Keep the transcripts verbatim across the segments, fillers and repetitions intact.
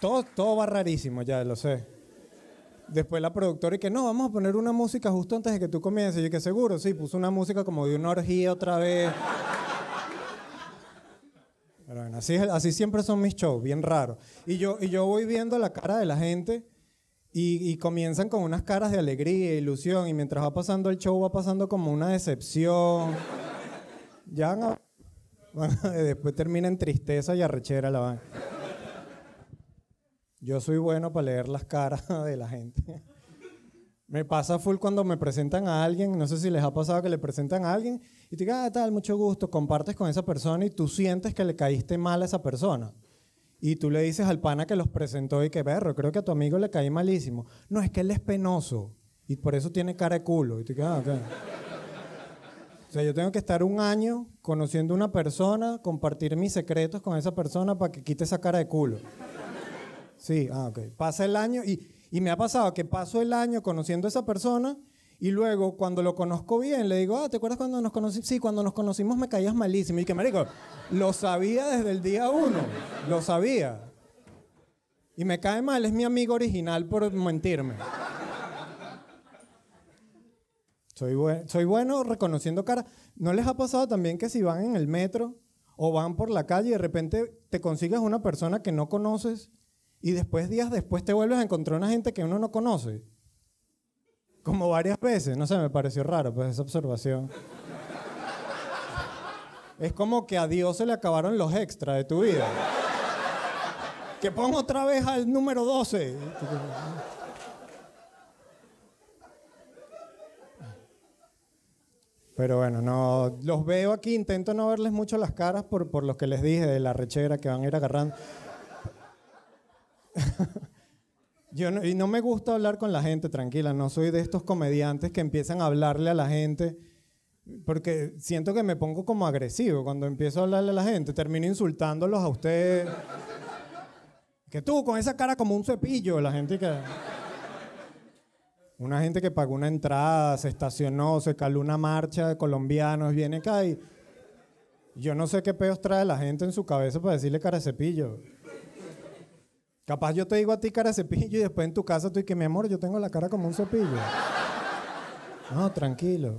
Todo, todo va rarísimo, ya lo sé. Después la productora y que no, vamos a poner una música justo antes de que tú comiences. Y yo que seguro, sí, puso una música como de una orgía otra vez. Pero bueno, así, así siempre son mis shows, bien raros. Y yo, y yo voy viendo la cara de la gente y, y comienzan con unas caras de alegría, ilusión, y mientras va pasando el show va pasando como una decepción. Ya van a... Bueno, después termina en tristeza y arrechera la vaina. Yo soy bueno para leer las caras de la gente. Me pasa full cuando me presentan a alguien, no sé si les ha pasado que le presentan a alguien y te digan, ah, tal, mucho gusto, compartes con esa persona y tú sientes que le caíste mal a esa persona. Y tú le dices al pana que los presentó y que, berro, creo que a tu amigo le caí malísimo. No, es que él es penoso y por eso tiene cara de culo. Y te quedas, ah, okay. O sea, yo tengo que estar un año conociendo a una persona, compartir mis secretos con esa persona para que quite esa cara de culo. Sí, ah, ok. Pasa el año y, y me ha pasado que paso el año conociendo a esa persona y luego cuando lo conozco bien le digo, ah, ¿te acuerdas cuando nos conocimos? Sí, cuando nos conocimos me caías malísimo. Y que, marico, lo sabía desde el día uno. Lo sabía. Y me cae mal, es mi amigo original por mentirme. Soy, buen, soy bueno reconociendo caras. ¿No les ha pasado también que si van en el metro o van por la calle y de repente te consigues una persona que no conoces y después, días después, te vuelves a encontrar una gente que uno no conoce? Como varias veces. No sé, me pareció raro pues esa observación. Es como que a Dios se le acabaron los extras de tu vida. Que pongo otra vez al número doce. Pero bueno, no, los veo aquí, intento no verles mucho las caras por, por lo que les dije de la rechera que van a ir agarrando. Yo no, y no me gusta hablar con la gente, tranquila, no soy de estos comediantes que empiezan a hablarle a la gente, porque siento que me pongo como agresivo cuando empiezo a hablarle a la gente, termino insultándolos a ustedes. Que tú, con esa cara como un cepillo, la gente que... Una gente que pagó una entrada, se estacionó, se caló una marcha de colombianos, viene acá y... Yo no sé qué peos trae la gente en su cabeza para decirle cara de cepillo. Capaz yo te digo a ti cara de cepillo y después en tu casa tú y que mi amor, yo tengo la cara como un cepillo. No, tranquilo.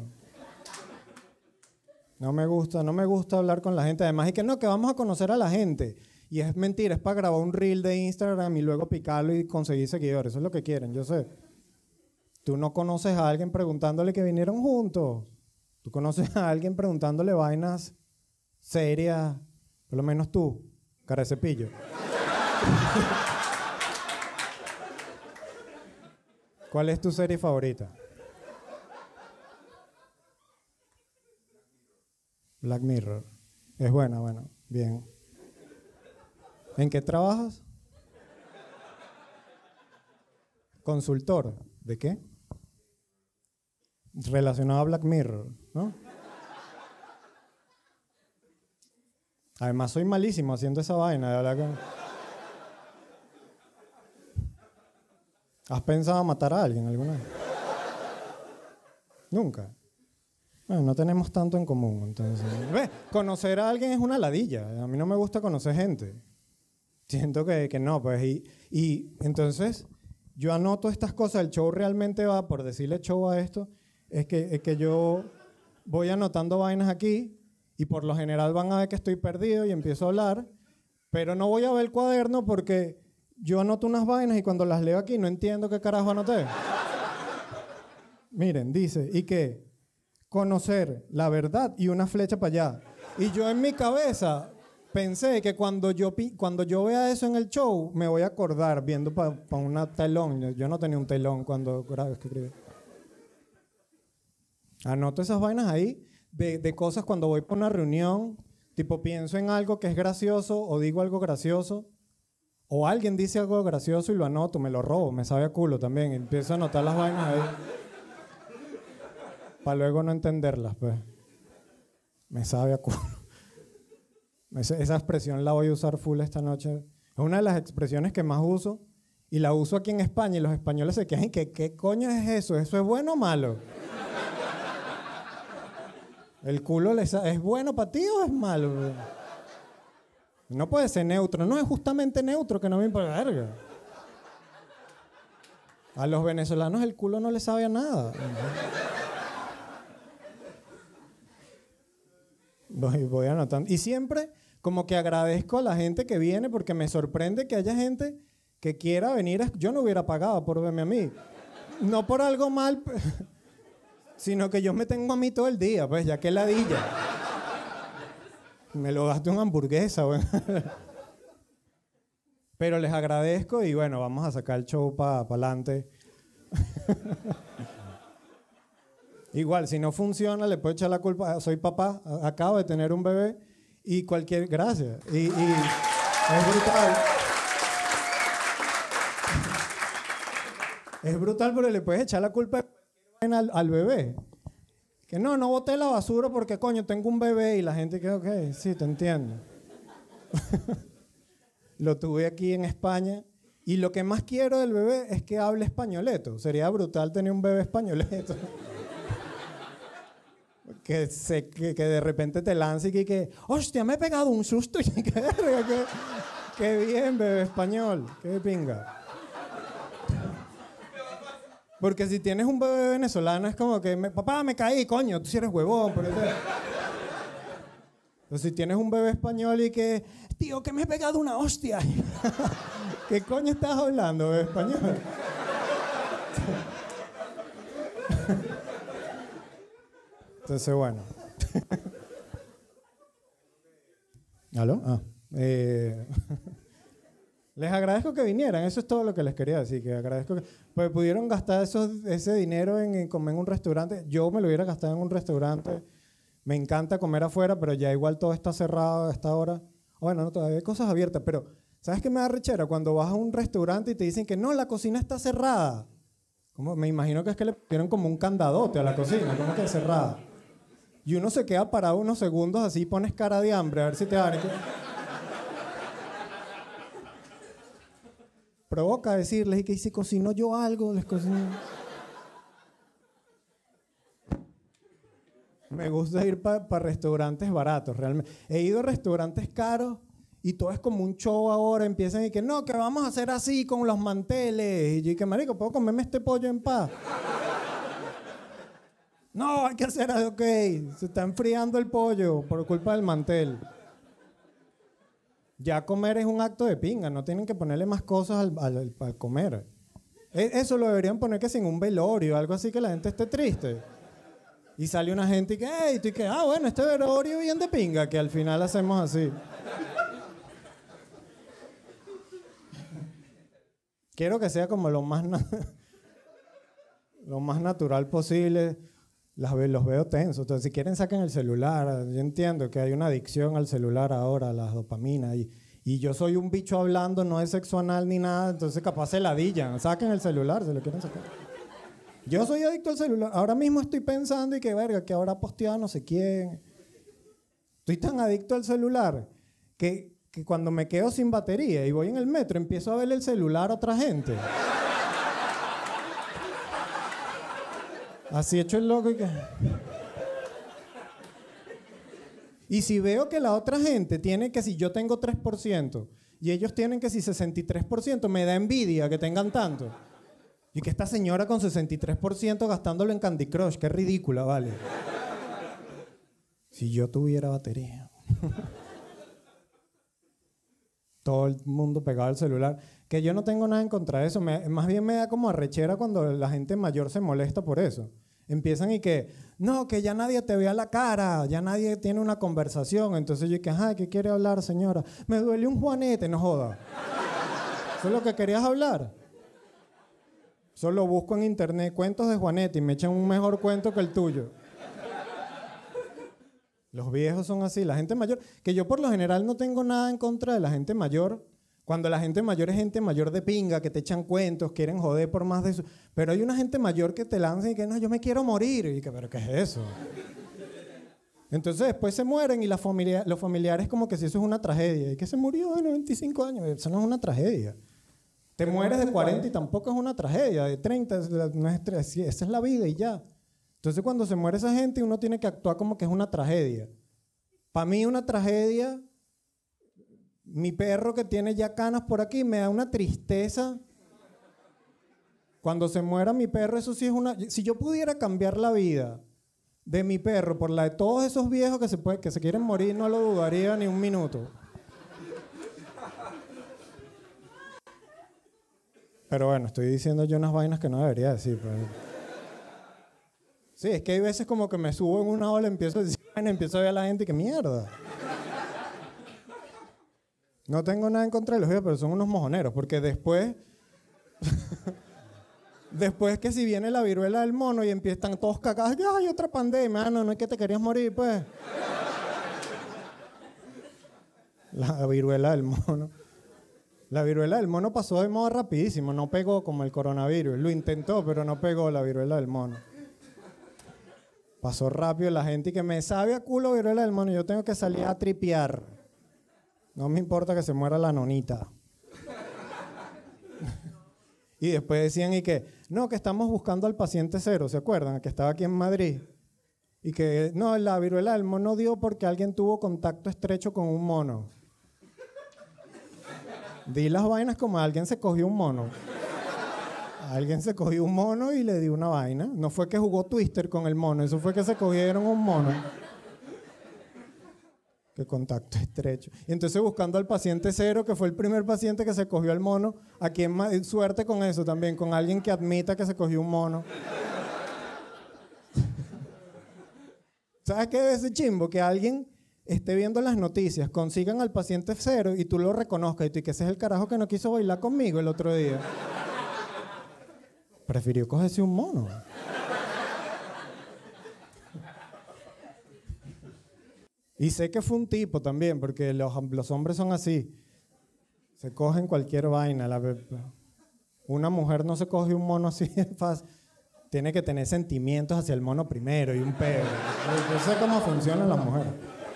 No me gusta, no me gusta hablar con la gente. Además, y que no, que vamos a conocer a la gente. Y es mentira, es para grabar un reel de Instagram y luego picarlo y conseguir seguidores. Eso es lo que quieren, yo sé. Tú no conoces a alguien preguntándole que vinieron juntos. Tú conoces a alguien preguntándole vainas serias, por lo menos tú, cara de cepillo. ¿Cuál es tu serie favorita? Black Mirror. Es buena, bueno, bien. ¿En qué trabajas? Consultor. ¿De qué? Relacionado a Black Mirror, ¿no? Además soy malísimo haciendo esa vaina, de verdad que... ¿Has pensado matar a alguien alguna vez? Nunca. Bueno, no tenemos tanto en común, entonces... ¿Ves? Conocer a alguien es una ladilla. A mí no me gusta conocer gente. Siento que, que no, pues. Y, y entonces, yo anoto estas cosas. El show realmente va, por decirle show a esto, es que, es que yo voy anotando vainas aquí y por lo general van a ver que estoy perdido y empiezo a hablar, pero no voy a ver el cuaderno porque... Yo anoto unas vainas y cuando las leo aquí no entiendo qué carajo anoté. Miren, dice, ¿y qué? Conocer la verdad y una flecha para allá. Y yo en mi cabeza pensé que cuando yo, cuando yo vea eso en el show, me voy a acordar viendo para pa una telón. Yo no tenía un telón cuando escribí. Anoto esas vainas ahí de, de cosas cuando voy por una reunión, tipo pienso en algo que es gracioso o digo algo gracioso. O alguien dice algo gracioso y lo anoto, me lo robo, me sabe a culo también. Empiezo a anotar las vainas ahí. Para luego no entenderlas, pues. Me sabe a culo. Esa expresión la voy a usar full esta noche. Es una de las expresiones que más uso. Y la uso aquí en España y los españoles se quejan que ¿qué coño es eso? ¿Eso es bueno o malo? ¿El culo les es bueno para ti o es malo? No puede ser neutro. No es justamente neutro, que no me importa verga. A los venezolanos el culo no les sabe a nada. Voy, voy anotando. Y siempre como que agradezco a la gente que viene porque me sorprende que haya gente que quiera venir. A, yo no hubiera pagado por verme a mí. No por algo mal, sino que yo me tengo a mí todo el día, pues ya que ladilla. Me lo gasto en hamburguesa, bueno. Pero les agradezco y bueno, vamos a sacar el show para pa adelante. Igual, si no funciona, le puedo echar la culpa. Soy papá, acabo de tener un bebé y cualquier... Gracias. Y, y es brutal. Es brutal, pero le puedes echar la culpa al, al bebé. Que no, no boté la basura porque, coño, tengo un bebé y la gente que, ok, sí, te entiendo. Lo tuve aquí en España y lo que más quiero del bebé es que hable españoleto. Sería brutal tener un bebé españoleto. que, se, que, que de repente te lance y que, que hostia, me he pegado un susto. Y que, que, que bien, bebé español, qué pinga. Porque si tienes un bebé venezolano es como que, me, papá, me caí, coño, tú sí eres huevón. Pero, pero si tienes un bebé español y que, tío, que me he pegado una hostia. ¿Qué coño estás hablando, bebé español? Entonces, bueno. ¿Aló? Ah. Eh... Les agradezco que vinieran, eso es todo lo que les quería decir, que agradezco que pues pudieron gastar esos, ese dinero en, en comer en un restaurante. Yo me lo hubiera gastado en un restaurante. Me encanta comer afuera, pero ya igual todo está cerrado a esta hora. Bueno, no, todavía hay cosas abiertas, pero ¿sabes qué me da rechera? Cuando vas a un restaurante y te dicen que no, la cocina está cerrada. Como, me imagino que es que le pusieron como un candadote a la cocina, como que cerrada. Y uno se queda parado unos segundos así y pones cara de hambre a ver si te dan. Provoca decirles y que si cocino yo algo, les cocino. Me gusta ir para pa restaurantes baratos, realmente. He ido a restaurantes caros y todo es como un show ahora. Empiezan y que no, que vamos a hacer así con los manteles. Y yo que marico, ¿puedo comerme este pollo en paz? No, hay que hacer algo, ok. Se está enfriando el pollo por culpa del mantel. Ya comer es un acto de pinga, no tienen que ponerle más cosas al, al, al comer. Eso lo deberían poner que sin un velorio, algo así que la gente esté triste. Y sale una gente y que, hey, tú y que, ah, bueno, este velorio bien de pinga, que al final hacemos así. Quiero que sea como lo más, lo más natural posible. Las, los veo tensos. Entonces, si quieren, saquen el celular. Yo entiendo que hay una adicción al celular ahora, a las dopaminas. Y, y yo soy un bicho hablando, no es sexo anal ni nada. Entonces, capaz se ladillan. Saquen el celular, se lo quieren sacar. Yo soy adicto al celular. Ahora mismo estoy pensando y que verga, que ahora posteado no sé quién. Estoy tan adicto al celular que, que cuando me quedo sin batería y voy en el metro, empiezo a ver el celular a otra gente. Así hecho el loco y que... Y si veo que la otra gente tiene que si yo tengo tres por ciento y ellos tienen que si sesenta y tres por ciento, me da envidia que tengan tanto. Y que esta señora con sesenta y tres por ciento gastándolo en Candy Crush, qué ridícula, vale. Si yo tuviera batería. Todo el mundo pegado al celular. Que yo no tengo nada en contra de eso. Me, más bien me da como arrechera cuando la gente mayor se molesta por eso. Empiezan y que, no, que ya nadie te vea la cara, ya nadie tiene una conversación. Entonces yo que, ajá, ¿qué quiere hablar, señora? Me duele un juanete, no joda. ¿Eso es lo que querías hablar? Solo busco en internet cuentos de Juanete y me echan un mejor cuento que el tuyo. Los viejos son así, la gente mayor, que yo por lo general no tengo nada en contra de la gente mayor. Cuando la gente mayor es gente mayor de pinga, que te echan cuentos, quieren joder por más de eso. Pero hay una gente mayor que te lanza y que no, yo me quiero morir. Y que, ¿pero qué es eso? Entonces después se mueren y la familia, los familiares como que si eso es una tragedia. Y que se murió de noventa y cinco años, eso no es una tragedia. Te mueres de cuarenta y tampoco es una tragedia. De treinta, no es, esa es la vida y ya. Entonces cuando se muere esa gente uno tiene que actuar como que es una tragedia. Para mí una tragedia... Mi perro que tiene ya canas por aquí me da una tristeza. Cuando se muera mi perro, eso sí es una... Si yo pudiera cambiar la vida de mi perro por la de todos esos viejos que se, puede, que se quieren morir, no lo dudaría ni un minuto. Pero bueno, estoy diciendo yo unas vainas que no debería decir. Pero... Sí, es que hay veces como que me subo en una ola, empiezo a decir, empiezo a ver a la gente y que mierda. No tengo nada en contra de los viejos, pero son unos mojoneros, porque después... Después que si viene la viruela del mono y empiezan todos cagados, ¡ay, hay otra pandemia! Ah, no, no es que te querías morir, pues. La viruela del mono. La viruela del mono pasó de moda rapidísimo, no pegó como el coronavirus. Lo intentó, pero no pegó la viruela del mono. Pasó rápido la gente y que me sabe a culo viruela del mono, yo tengo que salir a tripear. No me importa que se muera la nonita. Y después decían y que, no, que estamos buscando al paciente cero, ¿se acuerdan? Que estaba aquí en Madrid. Y que, no, la viruela del mono dio porque alguien tuvo contacto estrecho con un mono. Di las vainas como alguien se cogió un mono. Alguien se cogió un mono y le dio una vaina. No fue que jugó Twister con el mono, eso fue que se cogieron un mono. Que contacto estrecho. Y entonces buscando al paciente cero, que fue el primer paciente que se cogió al mono, aquí en suerte con eso también, con alguien que admita que se cogió un mono. ¿Sabes qué es ese chimbo? Que alguien esté viendo las noticias, consigan al paciente cero y tú lo reconozcas y tú y que ese es el carajo que no quiso bailar conmigo el otro día. Prefirió cogerse un mono. Y sé que fue un tipo también, porque los, los hombres son así. Se cogen cualquier vaina. La, una mujer no se coge un mono así de fácil. Tiene que tener sentimientos hacia el mono primero y un pego. Yo sé cómo funcionan las mujeres.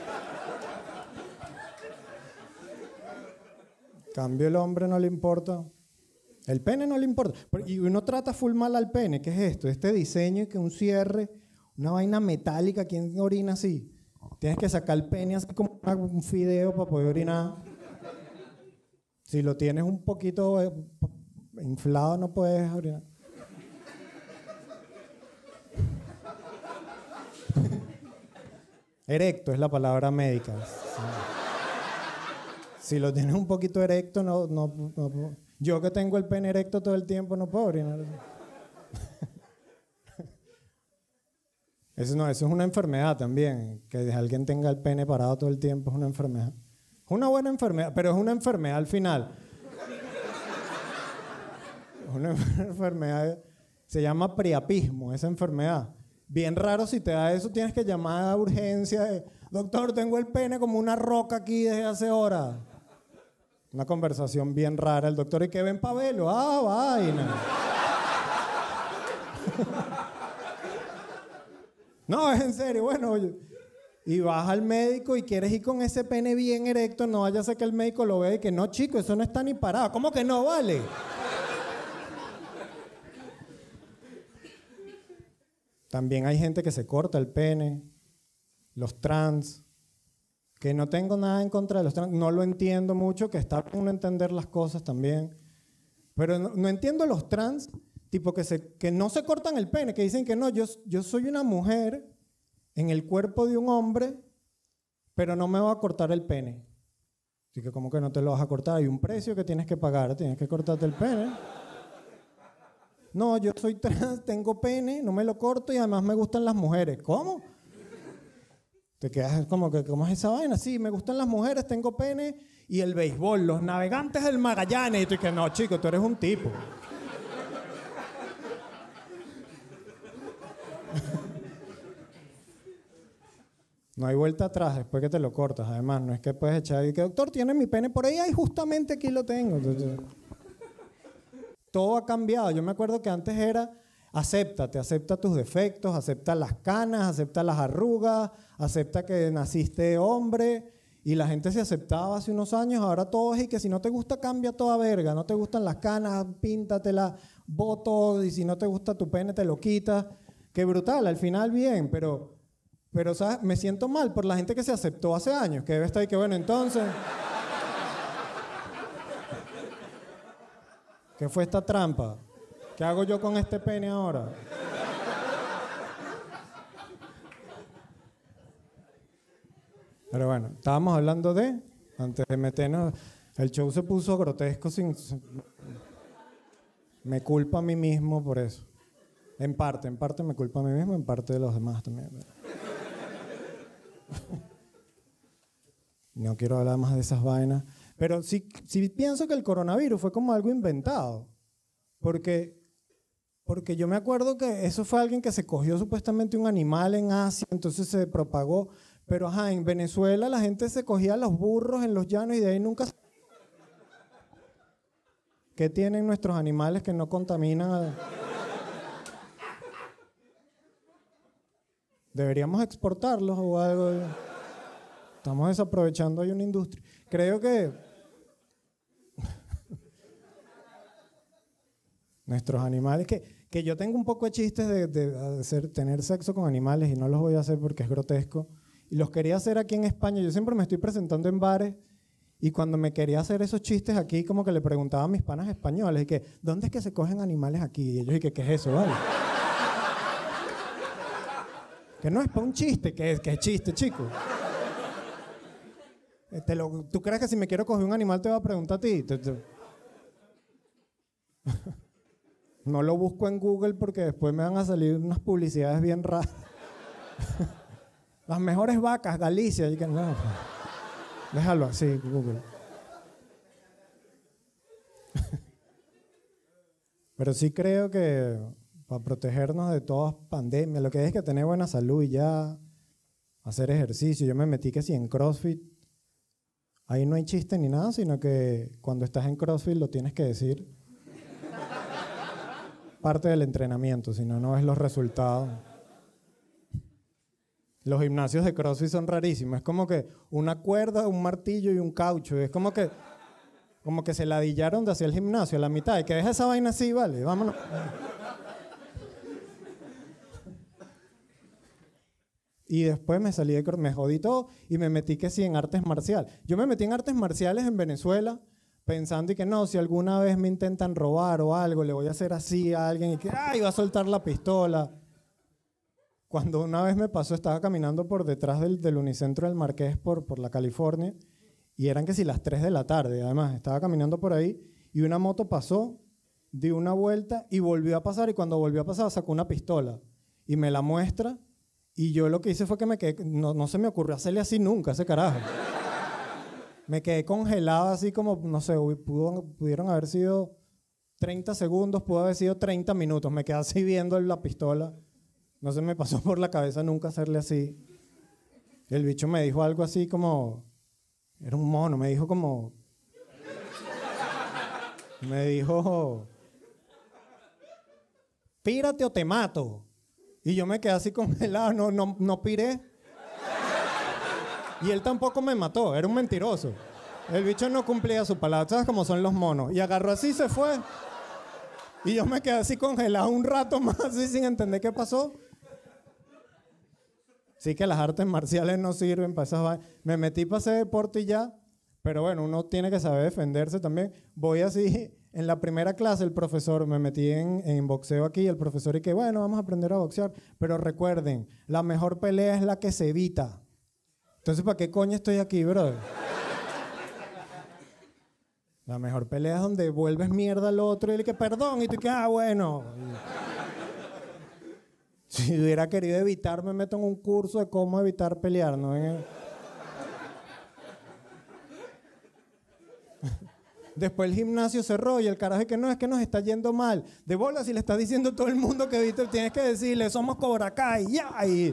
En cambio, el hombre no le importa. El pene no le importa. Y uno trata full mal al pene. ¿Qué es esto? Este diseño y que un cierre, una vaina metálica. ¿Quién orina así? Tienes que sacar el pene así como un fideo para poder orinar. Si lo tienes un poquito inflado, no puedes orinar. Erecto es la palabra médica. Si lo tienes un poquito erecto, no, no, no. Yo que tengo el pene erecto todo el tiempo no puedo orinar. Eso no, eso es una enfermedad también. Que alguien tenga el pene parado todo el tiempo es una enfermedad. Es una buena enfermedad, pero es una enfermedad al final. Es una enfermedad, se llama priapismo, esa enfermedad. Bien raro, si te da eso tienes que llamar a urgencia. Doctor, tengo el pene como una roca aquí desde hace horas. Una conversación bien rara. El doctor, ¿y qué ven Pabelo? Ah, vaina. No, es en serio, bueno, y vas al médico y quieres ir con ese pene bien erecto, no vaya a ser que el médico lo vea y que no, chico, eso no está ni parado. ¿Cómo que no vale? También hay gente que se corta el pene, los trans, que no tengo nada en contra de los trans, no lo entiendo mucho, que está bien uno entender las cosas también, pero no, no entiendo los trans. Tipo que, se, que no se cortan el pene, que dicen que no, yo, yo soy una mujer en el cuerpo de un hombre, pero no me voy a cortar el pene. Así que como que no te lo vas a cortar, hay un precio que tienes que pagar, tienes que cortarte el pene. No, yo soy trans, tengo pene, no me lo corto y además me gustan las mujeres. ¿Cómo? Te quedas como que, ¿cómo es esa vaina? Sí, me gustan las mujeres, tengo pene y el béisbol, los navegantes del Magallanes. Y tú dices, no, chico, tú eres un tipo. No hay vuelta atrás después que te lo cortas. Además, no es que puedes echar y que, doctor, tiene mi pene por ahí, ay, justamente aquí lo tengo. Entonces, todo ha cambiado. Yo me acuerdo que antes era, acéptate, acepta tus defectos, acepta las canas, acepta las arrugas, acepta que naciste hombre. Y la gente se aceptaba hace unos años, ahora todo es y que si no te gusta, cambia toda verga. No te gustan las canas, píntatela, voto, y si no te gusta tu pene, te lo quitas. Qué brutal, al final bien, pero... Pero, ¿sabes? Me siento mal por la gente que se aceptó hace años, que debe estar ahí que, bueno, entonces... ¿Qué fue esta trampa? ¿Qué hago yo con este pene ahora? Pero bueno, estábamos hablando de, antes de meternos, el show se puso grotesco sin... Me culpa a mí mismo por eso. En parte, en parte me culpa a mí mismo, en parte de los demás también. No quiero hablar más de esas vainas. Pero sí, sí pienso que el coronavirus fue como algo inventado. Porque, porque yo me acuerdo que eso fue alguien que se cogió supuestamente un animal en Asia, entonces se propagó. Pero ajá, en Venezuela la gente se cogía los burros en los llanos y de ahí nunca... ¿Qué tienen nuestros animales que no contaminan? A... ¿Deberíamos exportarlos o algo? Estamos desaprovechando ahí una industria. Creo que nuestros animales, que, que yo tengo un poco de chistes de, de hacer, tener sexo con animales y no los voy a hacer porque es grotesco. Y los quería hacer aquí en España. Yo siempre me estoy presentando en bares y cuando me quería hacer esos chistes aquí, como que le preguntaba a mis panas españoles, y que, ¿dónde es que se cogen animales aquí? Y ellos, y que, ¿qué es eso, vale? Que no es para un chiste, que es, que es chiste, chico. Te lo, ¿Tú crees que si me quiero coger un animal te va a preguntar a ti? Te, te... No lo busco en Google porque después me van a salir unas publicidades bien raras. Las mejores vacas, Galicia. Y que, no, déjalo así, Google. Pero sí creo que para protegernos de todas pandemias, lo que hay es que tener buena salud y ya hacer ejercicio. Yo me metí que si en CrossFit, ahí no hay chiste ni nada, sino que cuando estás en CrossFit lo tienes que decir. Parte del entrenamiento, si no, no ves los resultados. Los gimnasios de CrossFit son rarísimos. Es como que una cuerda, un martillo y un caucho. Es como que, como que se ladillaron de hacia el gimnasio a la mitad. Y que deja esa vaina así, vale, vámonos. Y después me salí de CrossFit, me jodí todo y me metí que sí en artes marciales. Yo me metí en artes marciales en Venezuela pensando y que no, si alguna vez me intentan robar o algo, le voy a hacer así a alguien y que, ay, va a soltar la pistola. Cuando una vez me pasó, estaba caminando por detrás del, del Unicentro del Marqués por, por la California y eran que si las tres de la tarde, además, estaba caminando por ahí y una moto pasó, dio una vuelta y volvió a pasar y cuando volvió a pasar sacó una pistola y me la muestra y yo lo que hice fue que me quedé, no, no se me ocurrió hacerle así nunca, ese carajo. Me quedé congelado así como, no sé, pudo, pudieron haber sido treinta segundos, pudo haber sido treinta minutos, me quedé así viendo la pistola. No se me pasó por la cabeza nunca hacerle así. El bicho me dijo algo así como... Era un mono, me dijo como... Me dijo... Pírate o te mato. Y yo me quedé así congelado, no, no, no piré. Y él tampoco me mató, era un mentiroso. El bicho no cumplía su palabra, ¿sabes cómo son los monos? Y agarró así y se fue. Y yo me quedé así congelado un rato más, así sin entender qué pasó. Sí que las artes marciales no sirven para esas vainas. Me metí para hacer deporte y ya, pero bueno, uno tiene que saber defenderse también. Voy así, en la primera clase el profesor, me metí en, en boxeo aquí, el profesor y que bueno, vamos a aprender a boxear. Pero recuerden, la mejor pelea es la que se evita. Entonces, ¿para qué coño estoy aquí, brother? La mejor pelea es donde vuelves mierda al otro y le que perdón y tú que, ah, bueno. Si hubiera querido evitar, me meto en un curso de cómo evitar pelear, ¿no? Después el gimnasio cerró y el carajo es que no, es que nos está yendo mal. De bola, si le estás diciendo a todo el mundo que viste, tienes que decirle, somos Cobra Kai, ya. Y...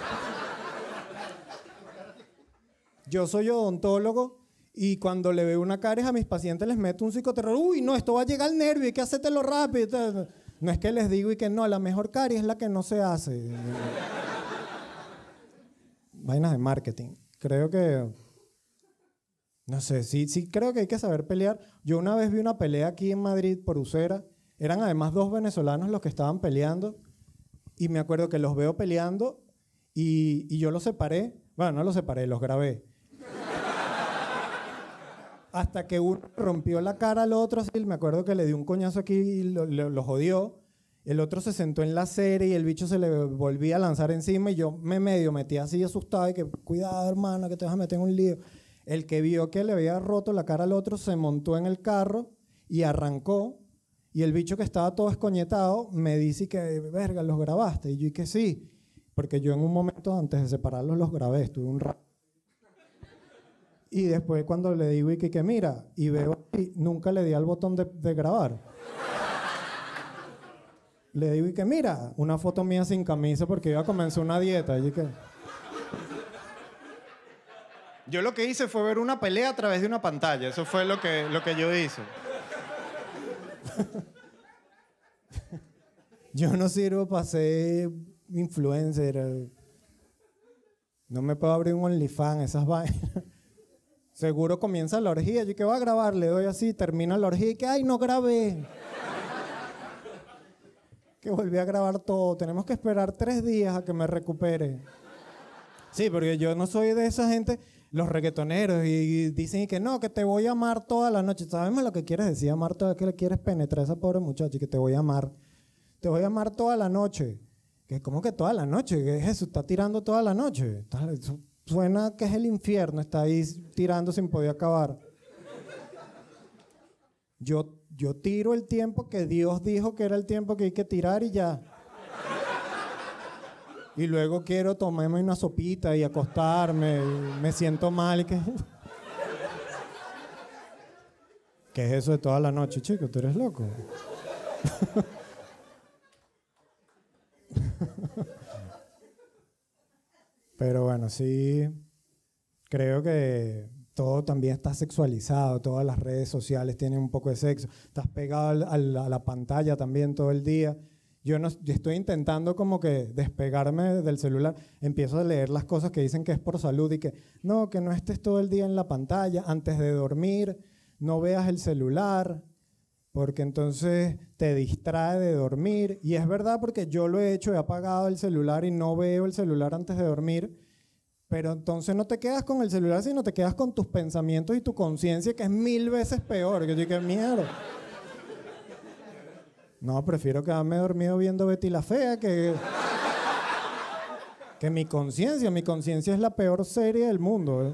Yo soy odontólogo y cuando le veo una caries a mis pacientes les meto un psicoterror. Uy, no, esto va a llegar al nervio, hay que hacértelo rápido. No es que les digo y que no, la mejor caries es la que no se hace. Vainas de marketing. Creo que, no sé, sí, sí creo que hay que saber pelear. Yo una vez vi una pelea aquí en Madrid por Usera. Eran además dos venezolanos los que estaban peleando. Y me acuerdo que los veo peleando y, y yo los separé. Bueno, no los separé, los grabé. hasta que uno rompió la cara al otro, así, me acuerdo que le dio un coñazo aquí y lo, lo, lo jodió. El otro se sentó en la serie y el bicho se le volvía a lanzar encima y yo me medio metí así asustado y que cuidado hermano que te vas a meter en un lío. El que vio que le había roto la cara al otro se montó en el carro y arrancó y el bicho que estaba todo escoñetado me dice que verga, los grabaste y yo y que sí, porque yo en un momento antes de separarlos los grabé, estuve un rato. Y después cuando le digo y que, que mira, y veo y nunca le di al botón de, de grabar. Le digo y que mira, una foto mía sin camisa porque iba a comenzar una dieta. Y que... Yo lo que hice fue ver una pelea a través de una pantalla. Eso fue lo que, lo que yo hice. Yo no sirvo para ser influencer. No me puedo abrir un OnlyFans, esas vainas. Seguro comienza la orgía. Yo que voy a grabar, le doy así, termina la orgía y que ¡ay, no grabé! Que volví a grabar todo. Tenemos que esperar tres días a que me recupere. Sí, porque yo no soy de esa gente, los reggaetoneros, y dicen que no, que te voy a amar toda la noche. ¿Sabemos lo que quieres decir? Amar toda, que le quieres penetrar a esa pobre muchacha y que te voy a amar. Te voy a amar toda la noche. Que ¿cómo que toda la noche? ¿Qué es eso? Está tirando toda la noche. Está, suena que es el infierno, está ahí tirando sin poder acabar. Yo, yo tiro el tiempo que Dios dijo que era el tiempo que hay que tirar y ya. Y luego quiero tomarme una sopita y acostarme, y me siento mal. Y que... ¿Qué es eso de toda la noche, chico? ¿Tú eres loco? Pero bueno, sí, creo que todo también está sexualizado, todas las redes sociales tienen un poco de sexo, estás pegado al, al, a la pantalla también todo el día. Yo, no, yo estoy intentando como que despegarme del celular, empiezo a leer las cosas que dicen que es por salud y que no, que no estés todo el día en la pantalla, antes de dormir, no veas el celular, porque entonces te distrae de dormir. Y es verdad porque yo lo he hecho, he apagado el celular y no veo el celular antes de dormir, pero entonces no te quedas con el celular, sino te quedas con tus pensamientos y tu conciencia, que es mil veces peor. Que yo digo, mierda. No, prefiero quedarme dormido viendo Betty la Fea que, que mi conciencia. Mi conciencia es la peor serie del mundo. ¿eh?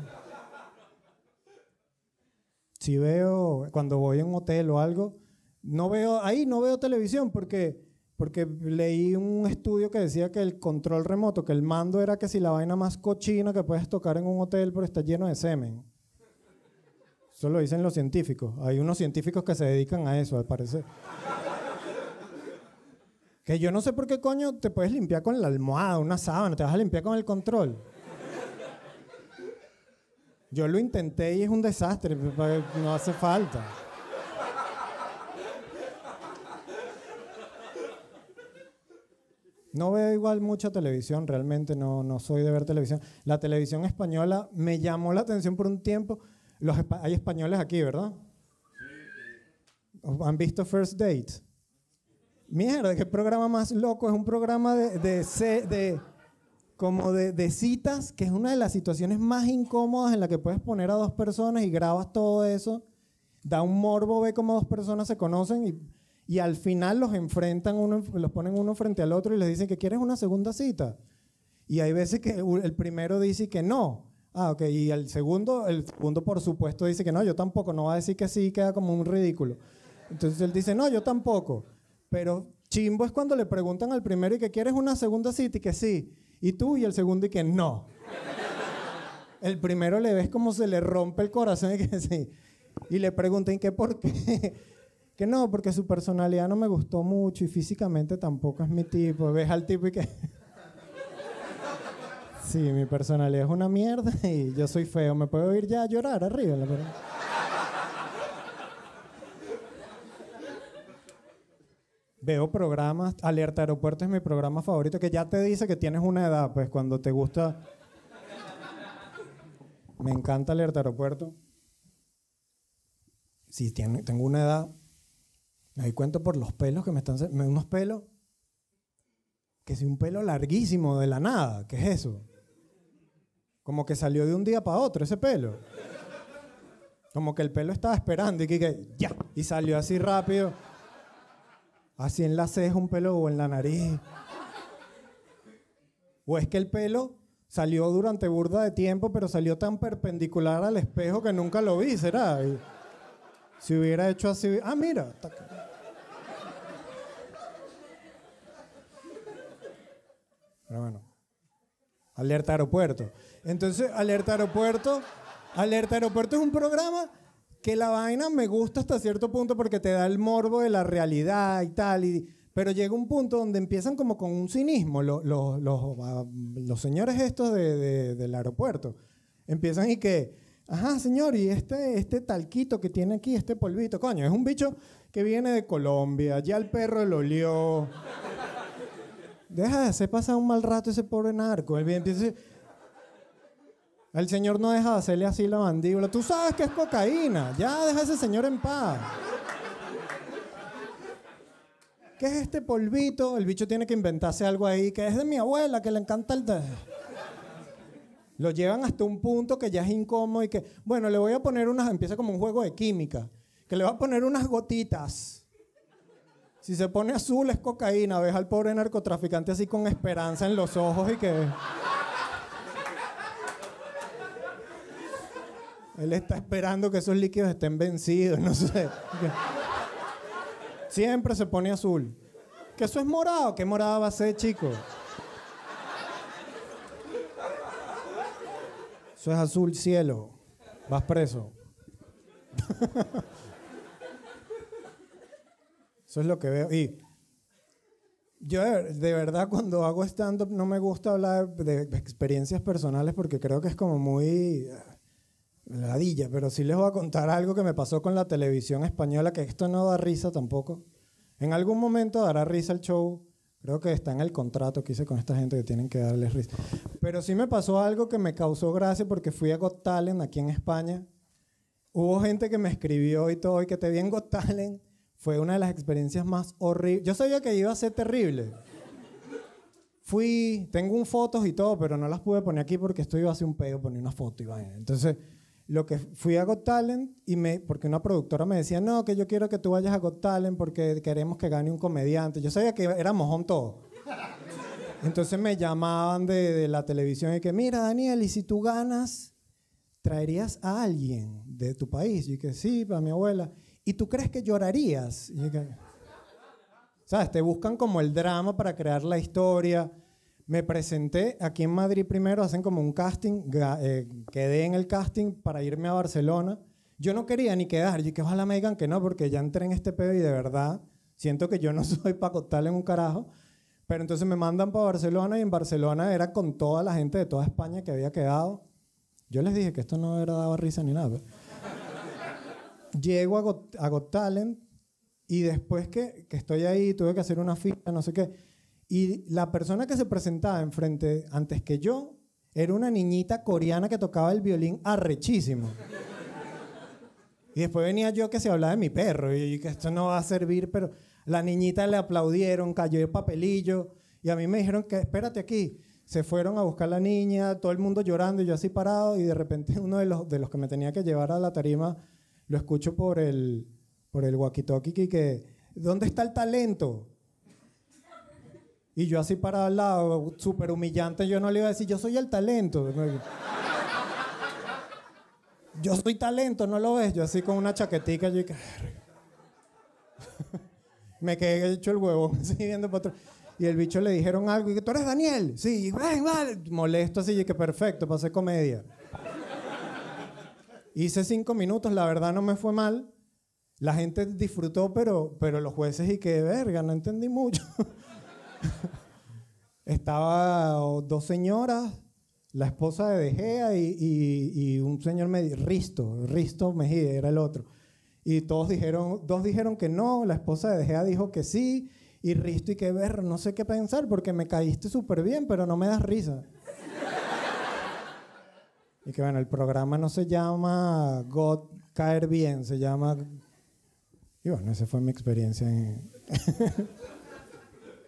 Si veo, cuando voy a un hotel o algo, no veo, ahí no veo televisión porque, porque leí un estudio que decía que el control remoto, que el mando era que si la vaina más cochina que puedes tocar en un hotel, pero está lleno de semen. Eso lo dicen los científicos. Hay unos científicos que se dedican a eso, al parecer. Que yo no sé por qué coño te puedes limpiar con la almohada, una sábana, te vas a limpiar con el control. Yo lo intenté y es un desastre, no hace falta. No veo igual mucha televisión, realmente no, no soy de ver televisión. La televisión española me llamó la atención por un tiempo. Los, hay españoles aquí, ¿verdad? ¿Han visto First Date? Mierda, qué programa más loco. Es un programa de, de, de, de como de, de citas, que es una de las situaciones más incómodas en la que puedes poner a dos personas y grabas todo eso. Da un morbo, ve cómo dos personas se conocen y, y al final los enfrentan, uno, los ponen uno frente al otro y les dicen que quieres una segunda cita. Y hay veces que el primero dice que no. Ah, ok. Y el segundo, el segundo por supuesto dice que no, yo tampoco. No va a decir que sí, queda como un ridículo. Entonces él dice, no, yo tampoco. Pero chimbo es cuando le preguntan al primero y que quieres una segunda cita y que sí. Y tú y el segundo y que no. El primero le ves como se le rompe el corazón y que sí. Y le preguntan, ¿qué por qué? Que no, porque su personalidad no me gustó mucho y físicamente tampoco es mi tipo. Ves al tipo y que... Sí, mi personalidad es una mierda y yo soy feo. ¿Me puedo ir ya a llorar arriba? La verdad. Veo programas, Alerta Aeropuerto es mi programa favorito, que ya te dice que tienes una edad, pues cuando te gusta... Me encanta Alerta Aeropuerto. Si tiene, tengo una edad, me doy cuenta por los pelos que me están... Me, unos pelos, que si un pelo larguísimo de la nada, ¿qué es eso? Como que salió de un día para otro ese pelo. Como que el pelo estaba esperando y que, que ya, y salió así rápido. Así en la ceja un pelo o en la nariz. O es que el pelo salió durante burda de tiempo, pero salió tan perpendicular al espejo que nunca lo vi, ¿será? Y si hubiera hecho así... Ah, mira. Pero bueno. Alerta Aeropuerto. Entonces, Alerta Aeropuerto... Alerta Aeropuerto es un programa que la vaina me gusta hasta cierto punto porque te da el morbo de la realidad y tal, y, pero llega un punto donde empiezan como con un cinismo los, los, los, los señores estos de, de, del aeropuerto. Empiezan y que, ajá, señor, y este, este talquito que tiene aquí, este polvito, coño, es un bicho que viene de Colombia, ya el perro lo olió. Deja de hacer pasar un mal rato ese pobre narco. Él empieza a decir, el señor no deja de hacerle así la mandíbula. Tú sabes que es cocaína. Ya deja a ese señor en paz. ¿Qué es este polvito? El bicho tiene que inventarse algo ahí, que es de mi abuela, que le encanta el... Lo llevan hasta un punto que ya es incómodo y que, bueno, le voy a poner unas... Empieza como un juego de química. Que le va a poner unas gotitas. Si se pone azul es cocaína. Ves al pobre narcotraficante así con esperanza en los ojos y que... Él está esperando que esos líquidos estén vencidos, no sé. Siempre se pone azul. ¿Que eso es morado? ¿Qué morado va a ser, chico? Eso es azul cielo. Vas preso. Eso es lo que veo. Y yo de, de verdad cuando hago stand-up no me gusta hablar de, de experiencias personales porque creo que es como muy... ladilla, pero sí les voy a contar algo que me pasó con la televisión española, que esto no da risa tampoco. En algún momento dará risa el show. Creo que está en el contrato que hice con esta gente que tienen que darles risa. Pero sí me pasó algo que me causó gracia porque fui a Got Talent aquí en España. Hubo gente que me escribió y todo, y que te vi en Got Talent. Fue una de las experiencias más horribles. Yo sabía que iba a ser terrible. Fui, tengo un fotos y todo, pero no las pude poner aquí porque esto iba a hacer un pedo, poner una foto y vaina. Entonces... Lo que fui a Got Talent, y me, porque una productora me decía, no, que yo quiero que tú vayas a Got Talent porque queremos que gane un comediante. Yo sabía que era mojón todo. Entonces me llamaban de, de la televisión y que, mira, Daniel, y si tú ganas, ¿traerías a alguien de tu país? Y yo que sí, para mi abuela. ¿Y tú crees que llorarías? Y yo que, ¿sabes? Te buscan como el drama para crear la historia. Me presenté aquí en Madrid primero, hacen como un casting, eh, quedé en el casting para irme a Barcelona. Yo no quería ni quedar, yo que ojalá me digan que no, porque ya entré en este pedo y de verdad siento que yo no soy para contarle en un carajo. Pero entonces me mandan para Barcelona y en Barcelona era con toda la gente de toda España que había quedado. Yo les dije que esto no era daba risa ni nada. Llego a Got, a Got Talent y después que, que estoy ahí tuve que hacer una fila, no sé qué. Y la persona que se presentaba enfrente, antes que yo, era una niñita coreana que tocaba el violín arrechísimo. Y después venía yo que se hablaba de mi perro. Y que esto no va a servir, pero la niñita le aplaudieron, cayó el papelillo. Y a mí me dijeron que espérate aquí. Se fueron a buscar a la niña, todo el mundo llorando y yo así parado. Y de repente uno de los, de los que me tenía que llevar a la tarima, lo escucho por el, por el walkie-talkie que, ¿dónde está el talento? Y yo así parado al lado, súper humillante, yo no le iba a decir, yo soy el talento. Yo soy talento, ¿no lo ves? Yo así con una chaquetica, yo que... Me quedé hecho el huevón, así viendo para atrás. Y el bicho le dijeron algo, y que tú eres Daniel. Sí, ven, vale. Molesto así, y que perfecto, para hacer comedia. Hice cinco minutos, la verdad no me fue mal. La gente disfrutó, pero, pero los jueces, y que verga, no entendí mucho. Estaba dos señoras, la esposa de De Gea y, y, y un señor Medi- Risto, Risto Mejía era el otro. Y todos dijeron, dos dijeron que no, la esposa de De Gea dijo que sí, y Risto y que ver, no sé qué pensar porque me caíste súper bien, pero no me das risa. Y que bueno, el programa no se llama God Caer Bien, se llama... Y bueno, esa fue mi experiencia en...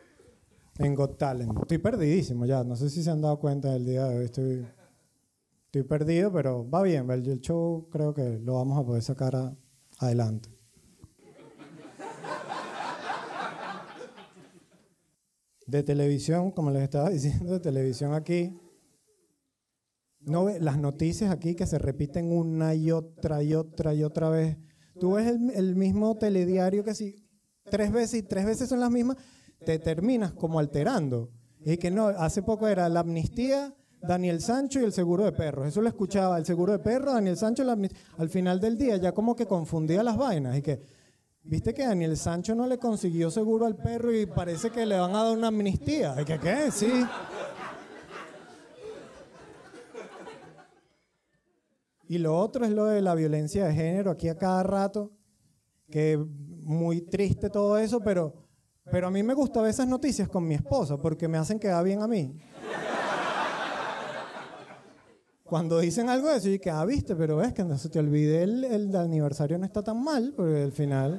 en Got Talent. Estoy perdidísimo ya. No sé si se han dado cuenta del día de hoy. Estoy, estoy perdido, pero va bien. El, el show creo que lo vamos a poder sacar a, adelante. De televisión, como les estaba diciendo, de televisión aquí. No ve las noticias aquí que se repiten una y otra y otra y otra vez. Tú ves el, el mismo telediario que si tres veces y tres veces son las mismas, te terminas como alterando. Y que no, hace poco era la amnistía, Daniel Sancho y el seguro de perros. Eso lo escuchaba, el seguro de perros, Daniel Sancho, la amnistía. Al final del día ya como que confundía las vainas. Y que, viste que Daniel Sancho no le consiguió seguro al perro y parece que le van a dar una amnistía. ¿Y que qué? Sí. Y lo otro es lo de la violencia de género aquí a cada rato, que muy triste todo eso, pero, pero a mí me gusta ver esas noticias con mi esposa porque me hacen quedar bien a mí. Cuando dicen algo de eso, yo digo, ah, viste, pero ves que no se te olvide el, el aniversario no está tan mal, porque al final...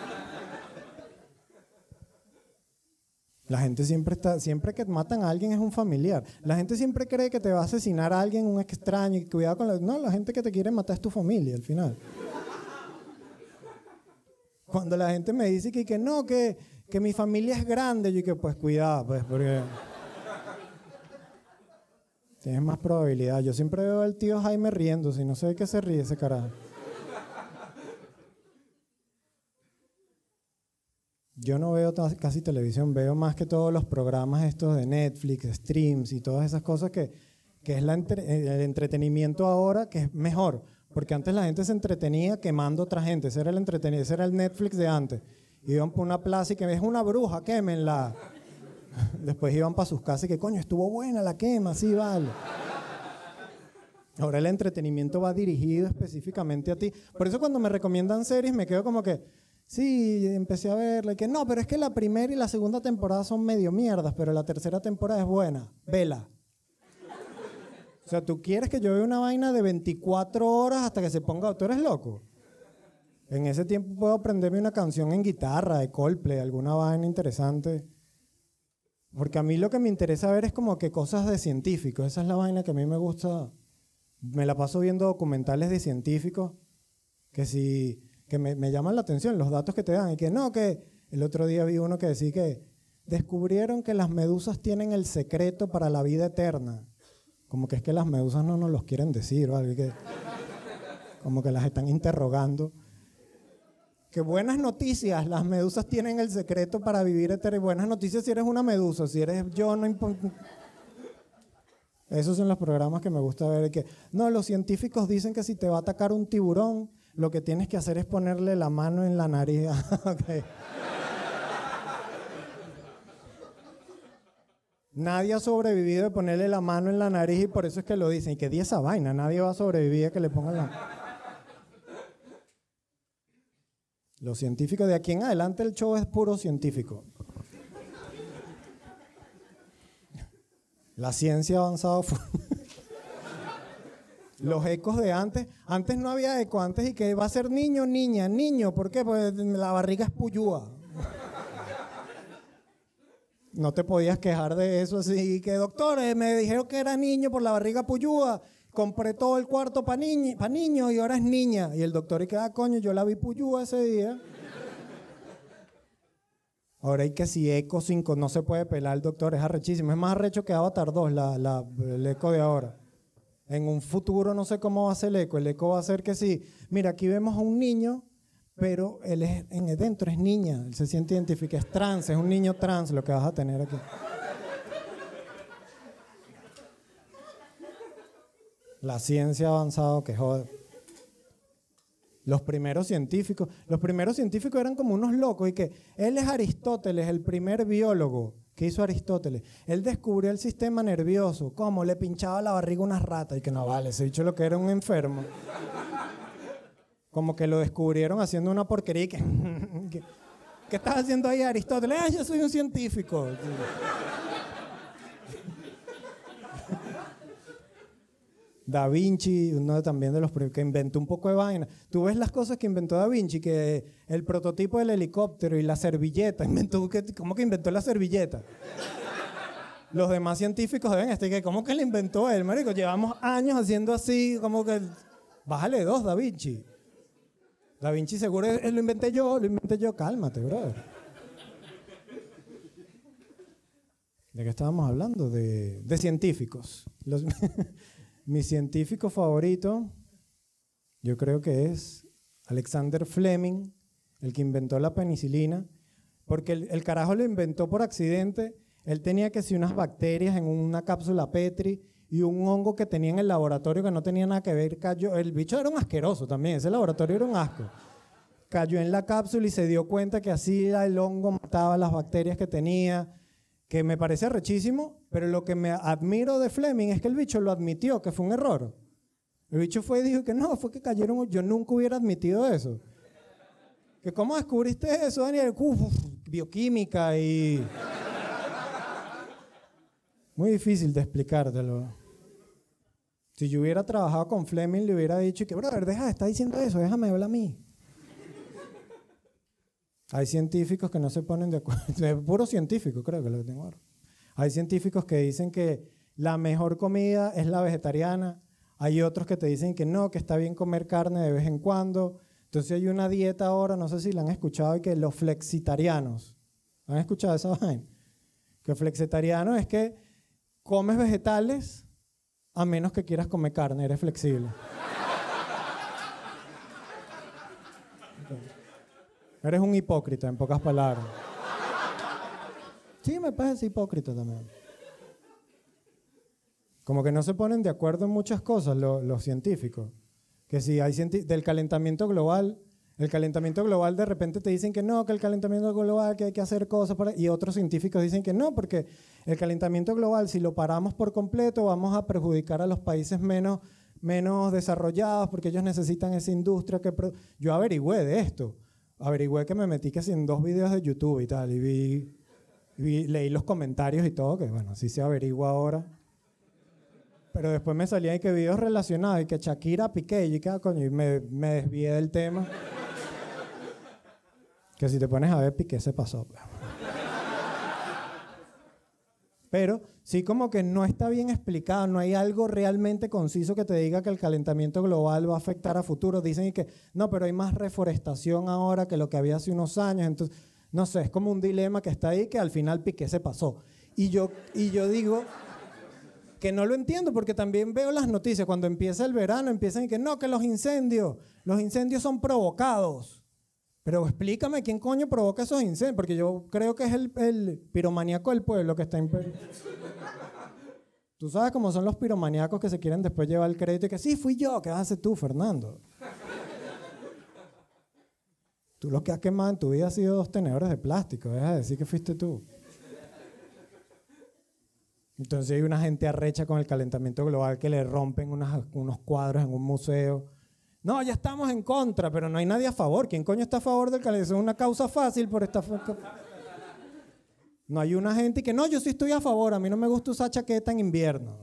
La gente siempre está, siempre que matan a alguien es un familiar. La gente siempre cree que te va a asesinar a alguien, un extraño, y cuidado con la... No, la gente que te quiere matar es tu familia, al final. Cuando la gente me dice que, que no, que, que mi familia es grande, yo digo, pues cuidado, pues, porque... Tienes más probabilidad. Yo siempre veo al tío Jaime riendo, si no sé de qué se ríe ese carajo. Yo no veo casi televisión, veo más que todos los programas estos de Netflix, streams y todas esas cosas que, que es la entre, el entretenimiento ahora que es mejor. Porque antes la gente se entretenía quemando a otra gente, ese era el entretenimiento, ese era el Netflix de antes. Iban por una plaza y que es una bruja, quémenla. Después iban para sus casas y que coño, estuvo buena la quema, sí, vale. Ahora el entretenimiento va dirigido específicamente a ti. Por eso cuando me recomiendan series me quedo como que... Sí, empecé a verla y que no, pero es que la primera y la segunda temporada son medio mierdas, pero la tercera temporada es buena. Vela. O sea, ¿tú quieres que yo vea una vaina de veinticuatro horas hasta que se ponga? ¿Tú eres loco? En ese tiempo puedo aprenderme una canción en guitarra, de Coldplay, alguna vaina interesante. Porque a mí lo que me interesa ver es como que cosas de científicos. Esa es la vaina que a mí me gusta. Me la paso viendo documentales de científicos que si... que me, me llaman la atención, los datos que te dan. Y que no, que el otro día vi uno que decía que descubrieron que las medusas tienen el secreto para la vida eterna. Como que es que las medusas no nos los quieren decir, ¿vale? Que, como que las están interrogando. Que buenas noticias, las medusas tienen el secreto para vivir eterno. Buenas noticias si eres una medusa, si eres yo, no importa. Esos son los programas que me gusta ver. Que, no, los científicos dicen que si te va a atacar un tiburón, lo que tienes que hacer es ponerle la mano en la nariz. Okay. Nadie ha sobrevivido de ponerle la mano en la nariz y por eso es que lo dicen. Y que di esa vaina, nadie va a sobrevivir a que le pongan la... Los científicos, de aquí en adelante el show es puro científico. La ciencia ha avanzado. Los ecos de antes, antes no había eco, antes y que va a ser niño, niña, niño, ¿por qué? Pues la barriga es puyúa. No te podías quejar de eso así, que doctores, me dijeron que era niño por la barriga puyúa, compré todo el cuarto para niño, pa niño y ahora es niña. Y el doctor y que, ah, coño, yo la vi puyúa ese día. Ahora hay que si eco cinco, no se puede pelar el doctor, es arrechísimo. Es más arrecho que Avatar dos, la, la, el eco de ahora. En un futuro no sé cómo va a ser el eco. El eco va a ser que sí. Mira, aquí vemos a un niño, pero él es, en el dentro es niña. Él se siente identificado. Es trans, es un niño trans lo que vas a tener aquí. La ciencia ha avanzado, que joder. Los primeros científicos. Los primeros científicos eran como unos locos y que él es Aristóteles, el primer biólogo. ¿Qué hizo Aristóteles? Él descubrió el sistema nervioso. ¿Cómo? Le pinchaba la barriga a unas ratas. Y que no vale, ese bicho lo que era un enfermo. Como que lo descubrieron haciendo una porquería. Y que, que, ¿qué estás haciendo ahí, Aristóteles? Ah, yo soy un científico. Da Vinci, uno también de los que inventó un poco de vaina. Tú ves las cosas que inventó Da Vinci, que el prototipo del helicóptero y la servilleta. Inventó, ¿cómo que inventó la servilleta? Los demás científicos deben estar que, ¿cómo que le inventó él, marico? Llevamos años haciendo así, como que... Bájale dos, Da Vinci. Da Vinci seguro es, lo inventé yo, lo inventé yo. Cálmate, brother. ¿De qué estábamos hablando? De, de científicos. Los, mi científico favorito, yo creo que es Alexander Fleming, el que inventó la penicilina, porque el, el carajo lo inventó por accidente. Él tenía que ser unas bacterias en una cápsula Petri y un hongo que tenía en el laboratorio que no tenía nada que ver cayó. El bicho era un asqueroso también, ese laboratorio era un asco. Cayó en la cápsula y se dio cuenta que así el hongo mataba las bacterias que tenía, que me parece rechísimo, pero lo que me admiro de Fleming es que el bicho lo admitió, que fue un error. El bicho fue y dijo que no, fue que cayeron, yo nunca hubiera admitido eso. Que ¿cómo descubriste eso, Daniel? Uf, bioquímica y... Muy difícil de explicártelo. Si yo hubiera trabajado con Fleming, le hubiera dicho que, brother, deja de estar diciendo eso, déjame hablar a mí. Hay científicos que no se ponen de acuerdo. Es puro científico, creo que lo que tengo ahora. Hay científicos que dicen que la mejor comida es la vegetariana. Hay otros que te dicen que no, que está bien comer carne de vez en cuando. Entonces hay una dieta ahora, no sé si la han escuchado, y que los flexitarianos. ¿Han escuchado esa vaina? Que flexitariano es que comes vegetales a menos que quieras comer carne, eres flexible. Okay. Eres un hipócrita, en pocas palabras. Sí, me parece hipócrita también. Como que no se ponen de acuerdo en muchas cosas lo, los científicos. Que si hay cienti- del calentamiento global, el calentamiento global de repente te dicen que no, que el calentamiento global, que hay que hacer cosas para... Y otros científicos dicen que no, porque el calentamiento global, si lo paramos por completo, vamos a perjudicar a los países menos, menos desarrollados, porque ellos necesitan esa industria que... Pro... Yo averigüé de esto. Averigüé que me metí casi en dos videos de YouTube y tal, y vi, vi, leí los comentarios y todo, que bueno, así se averigua ahora. Pero después me salían y que videos relacionados, y que Shakira, Piqué, y que ah, coño, y me, me desvié del tema. Que si te pones a ver, Piqué se pasó. Pero sí, como que no está bien explicado, no hay algo realmente conciso que te diga que el calentamiento global va a afectar a futuro. Dicen que no, pero hay más reforestación ahora que lo que había hace unos años. Entonces, no sé, es como un dilema que está ahí que al final Piqué se pasó. Y yo, y yo digo que no lo entiendo porque también veo las noticias. Cuando empieza el verano, empiezan y que no, que los incendios, los incendios son provocados. Pero explícame quién coño provoca esos incendios, porque yo creo que es el, el piromaníaco del pueblo que está... Imp... Tú sabes cómo son los piromaníacos que se quieren después llevar el crédito y que sí, fui yo, ¿qué vas a hacer tú, Fernando? Tú lo que has quemado en tu vida ha sido dos tenedores de plástico, deja de decir que fuiste tú. Entonces hay una gente arrecha con el calentamiento global que le rompen unas, unos cuadros en un museo. No, ya estamos en contra, pero no hay nadie a favor. ¿Quién coño está a favor del calentamiento? Es una causa fácil por esta... No hay una gente que no, yo sí estoy a favor, a mí no me gusta usar chaqueta en invierno.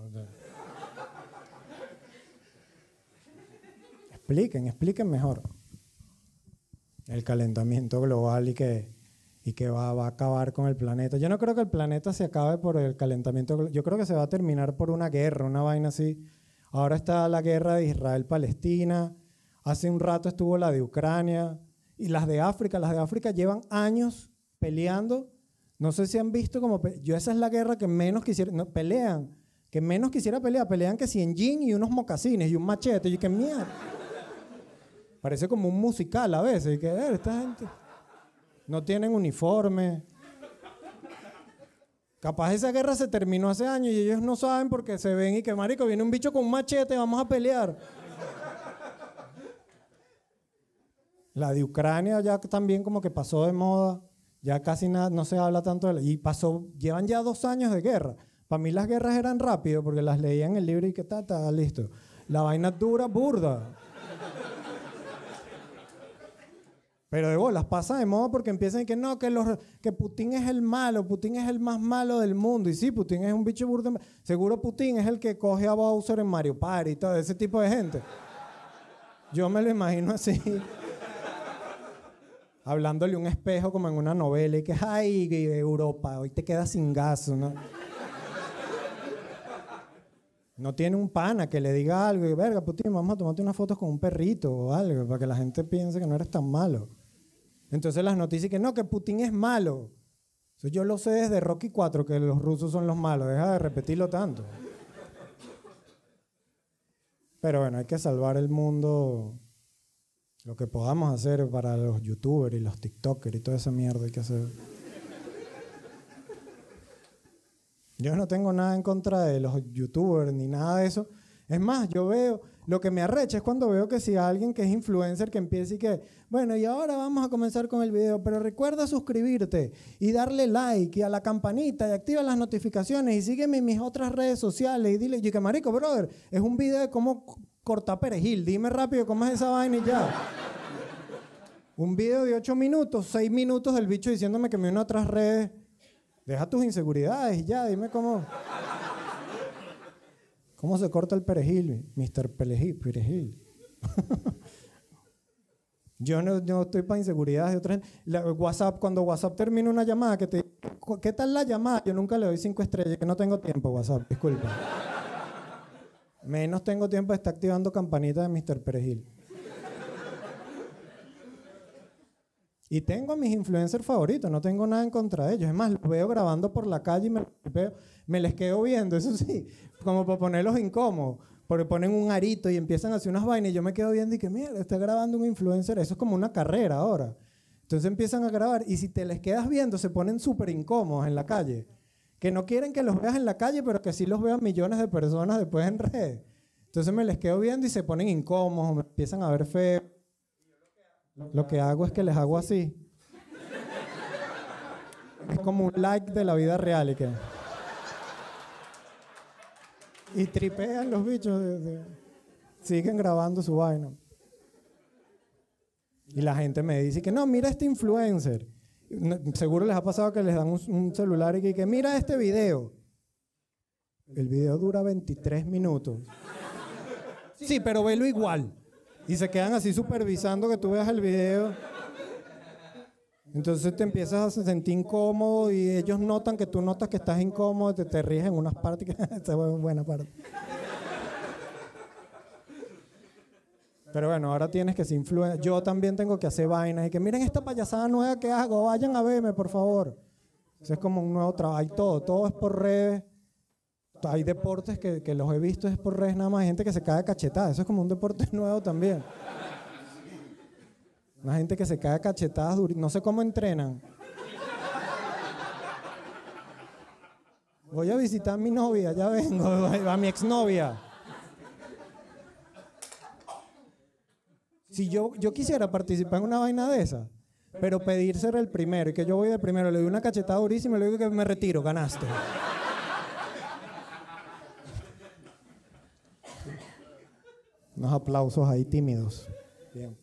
Expliquen, expliquen mejor. El calentamiento global y que, y que va, va a acabar con el planeta. Yo no creo que el planeta se acabe por el calentamiento global. Yo creo que se va a terminar por una guerra, una vaina así. Ahora está la guerra de Israel-Palestina. Hace un rato estuvo la de Ucrania. Y las de África, las de África llevan años peleando. No sé si han visto como... Yo esa es la guerra que menos quisiera... No, pelean. Que menos quisiera pelear. Pelean que si en jean y unos mocasines y un machete. Y que mierda. Parece como un musical a veces. Y que, eh, esta gente... No tienen uniforme. Capaz esa guerra se terminó hace años y ellos no saben porque se ven y que, marico, viene un bicho con un machete, vamos a pelear. La de Ucrania ya también como que pasó de moda. Ya casi nada, no se habla tanto de la... Y pasó, llevan ya dos años de guerra. Para mí las guerras eran rápido porque las leía en el libro y que ta, ta, listo. La vaina dura, burda. Pero de bolas, pasa de moda porque empiezan y que no, que, los, que Putin es el malo, Putin es el más malo del mundo. Y sí, Putin es un bicho burda. Seguro Putin es el que coge a Bowser en Mario Party y todo ese tipo de gente. Yo me lo imagino así. Hablándole a un espejo como en una novela y que, ay, Europa, hoy te quedas sin gas, ¿no? No tiene un pana que le diga algo y, verga, Putin, vamos a tomarte unas fotos con un perrito o algo para que la gente piense que no eres tan malo. Entonces las noticias que no, que Putin es malo. Eso yo lo sé desde Rocky cuatro, que los rusos son los malos. Deja de repetirlo tanto. Pero bueno, hay que salvar el mundo. Lo que podamos hacer para los youtubers y los tiktokers y toda esa mierda hay que hacer. Yo no tengo nada en contra de los youtubers ni nada de eso. Es más, yo veo, lo que me arrecha es cuando veo que si alguien que es influencer que empieza y que, bueno, y ahora vamos a comenzar con el video, pero recuerda suscribirte y darle like y a la campanita y activa las notificaciones y sígueme en mis otras redes sociales y dile, y que marico, brother, es un video de cómo cortar perejil, dime rápido cómo es esa vaina y ya. Un video de ocho minutos, seis minutos del bicho diciéndome que me une a otras redes. Deja tus inseguridades y ya, dime cómo. ¿Cómo se corta el perejil? mister Perejil. perejil. Yo no, no estoy para inseguridades de otra gente. La, WhatsApp, cuando WhatsApp termina una llamada, que te, ¿qué tal la llamada? Yo nunca le doy cinco estrellas, que no tengo tiempo, WhatsApp, disculpa. Menos tengo tiempo de estar activando campanita de mister Perejil. Y tengo a mis influencers favoritos, no tengo nada en contra de ellos. Es más, los veo grabando por la calle y me, veo, me les quedo viendo, eso sí, como para ponerlos incómodos. Porque ponen un arito y empiezan a hacer unas vainas y yo me quedo viendo y que, mira, está grabando un influencer. Eso es como una carrera ahora. Entonces empiezan a grabar y si te les quedas viendo se ponen súper incómodos en la calle. Que no quieren que los veas en la calle, pero que sí los vean millones de personas después en redes. Entonces me les quedo viendo y se ponen incómodos, me empiezan a ver feo. Lo que hago es que les hago así. Es como un like de la vida real y que... Y tripean los bichos. De, de, siguen grabando su vaina. Y la gente me dice que no, mira este influencer. No, seguro les ha pasado que les dan un, un celular y que, que mira este video. El video dura veintitrés minutos. Sí, pero velo igual. Y se quedan así supervisando que tú veas el video. Entonces te empiezas a sentir incómodo y ellos notan que tú notas que estás incómodo, te, te ríes en unas partes que esa es buena parte. Pero bueno, ahora tienes que ser influencer. Yo también tengo que hacer vainas y que miren esta payasada nueva que hago, vayan a verme, por favor. Eso es como un nuevo trabajo. Hay todo, todo es por redes. Hay deportes que, que los he visto es por redes nada más. Hay gente que se cae cachetada. Eso es como un deporte nuevo también. Una gente que se cae cachetadas, no sé cómo entrenan. Voy a visitar a mi novia, ya vengo, a mi exnovia. Si yo, yo quisiera participar en una vaina de esa, pero pedir ser el primero y que yo voy de primero, le doy una cachetada durísima y le digo que me retiro, ganaste. Unos aplausos ahí tímidos. Bien.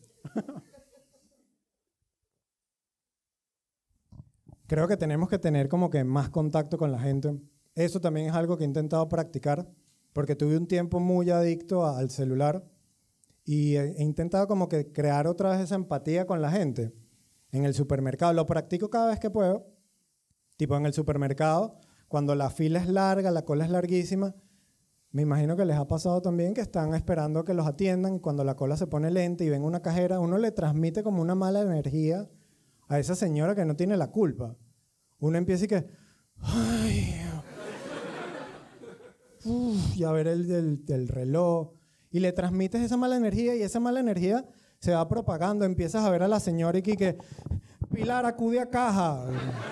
Creo que tenemos que tener como que más contacto con la gente. Eso también es algo que he intentado practicar, porque tuve un tiempo muy adicto a, al celular y he, he intentado como que crear otra vez esa empatía con la gente en el supermercado. Lo practico cada vez que puedo. Tipo en el supermercado, cuando la fila es larga, la cola es larguísima, me imagino que les ha pasado también que están esperando que los atiendan y cuando la cola se pone lenta y ven una cajera, uno le transmite como una mala energía a esa señora que no tiene la culpa. Uno empieza y que... Ay, uf, y a ver el, el, el reloj. Y le transmites esa mala energía y esa mala energía se va propagando. Empiezas a ver a la señora y que... que Pilar, acude a caja.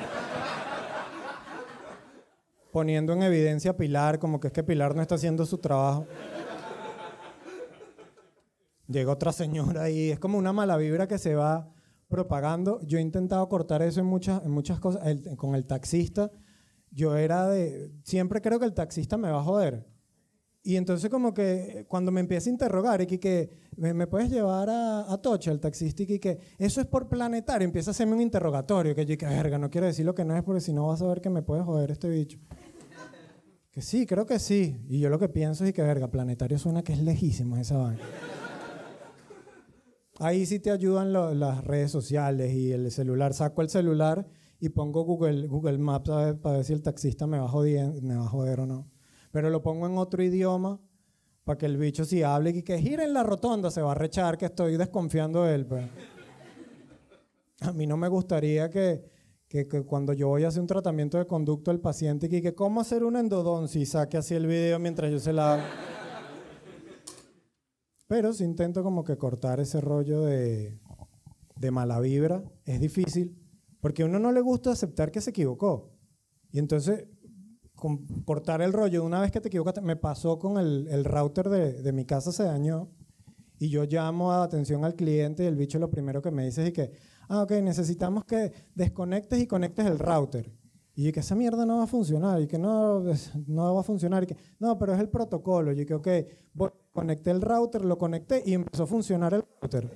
Poniendo en evidencia a Pilar, como que es que Pilar no está haciendo su trabajo. Llega otra señora y es como una mala vibra que se va propagando. Yo he intentado cortar eso en muchas, en muchas cosas. El, con el taxista, yo era de... Siempre creo que el taxista me va a joder. Y entonces como que cuando me empieza a interrogar, y que, que ¿me, me puedes llevar a, a Tocha, el taxista? Y que eso es por planetario. Empieza a hacerme un interrogatorio. Que yo que verga, no quiero decir lo que no es porque si no vas a ver que me puede joder este bicho. Que sí, creo que sí. Y yo lo que pienso es que verga, planetario suena que es lejísimo esa vaina. Ahí sí te ayudan lo, las redes sociales y el celular. Saco el celular y pongo Google, Google Maps a ver, para ver si el taxista me va, a joder, me va a joder o no. pero lo pongo en otro idioma para que el bicho si hable y que gire en la rotonda se va a rechar que estoy desconfiando de él. Pues. A mí no me gustaría que, que, que cuando yo voy a hacer un tratamiento de conducto del paciente y que cómo hacer una endodoncia y saque así el video mientras yo se la hago. Pero si intento como que cortar ese rollo de, de mala vibra, es difícil, porque a uno no le gusta aceptar que se equivocó. Y entonces, con, cortar el rollo, una vez que te equivocaste, me pasó con el, el router de, de mi casa, se dañó, y yo llamo a atención al cliente y el bicho lo primero que me dice es que, ah, ok, necesitamos que desconectes y conectes el router. Y yo que esa mierda no va a funcionar, y que no, no va a funcionar, y que no, pero es el protocolo. Y yo que, ok, voy, conecté el router, lo conecté y empezó a funcionar el router.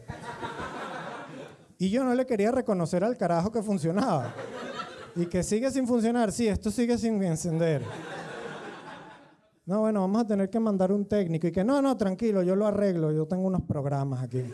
Y yo no le quería reconocer al carajo que funcionaba. Y que sigue sin funcionar, sí, esto sigue sin encender. No, bueno, vamos a tener que mandar un técnico. Y que no, no, tranquilo, yo lo arreglo, yo tengo unos programas aquí.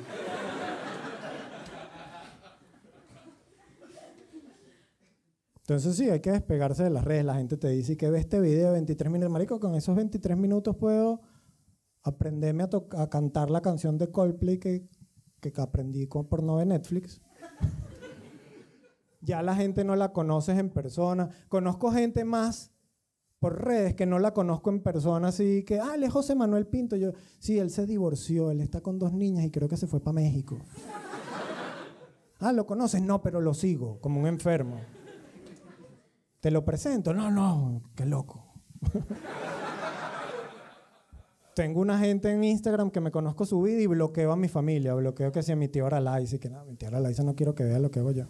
Entonces sí, hay que despegarse de las redes. La gente te dice que ve este video de veintitrés minutos. Marico, con esos veintitrés minutos puedo aprenderme a, a cantar la canción de Coldplay que, que aprendí con, por no ver Netflix. Ya la gente no la conoces en persona. Conozco gente más por redes que no la conozco en persona. Así que, ah, él es José Manuel Pinto. Yo, sí, él se divorció, él está con dos niñas y creo que se fue para México. Ah, ¿lo conoces? No, pero lo sigo, como un enfermo. ¿Te lo presento? No, no, qué loco. Tengo una gente en Instagram que me conozco su vida y bloqueo a mi familia. Bloqueo que si a mi tía Aralaiza y que no, mi tía Aralaiza no quiero que vea lo que hago yo.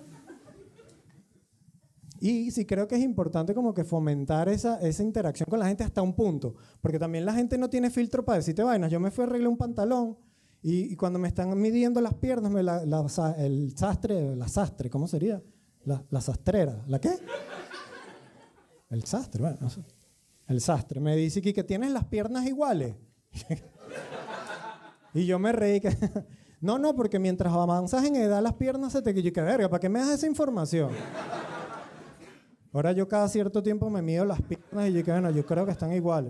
Y sí creo que es importante como que fomentar esa, esa interacción con la gente hasta un punto. Porque también la gente no tiene filtro para decirte vainas. Yo me fui a arreglar un pantalón y, y cuando me están midiendo las piernas, me la, la, el sastre, la sastre, ¿cómo sería? La, la sastrera. ¿La qué? El sastre, bueno, no sé. El sastre. Me dice que, que tienes las piernas iguales. Y yo me reí que... No, no, porque mientras avanzas en edad las piernas se te... Y que verga, ¿para qué me das esa información? Ahora yo cada cierto tiempo me mido las piernas y yo que bueno, yo creo que están iguales.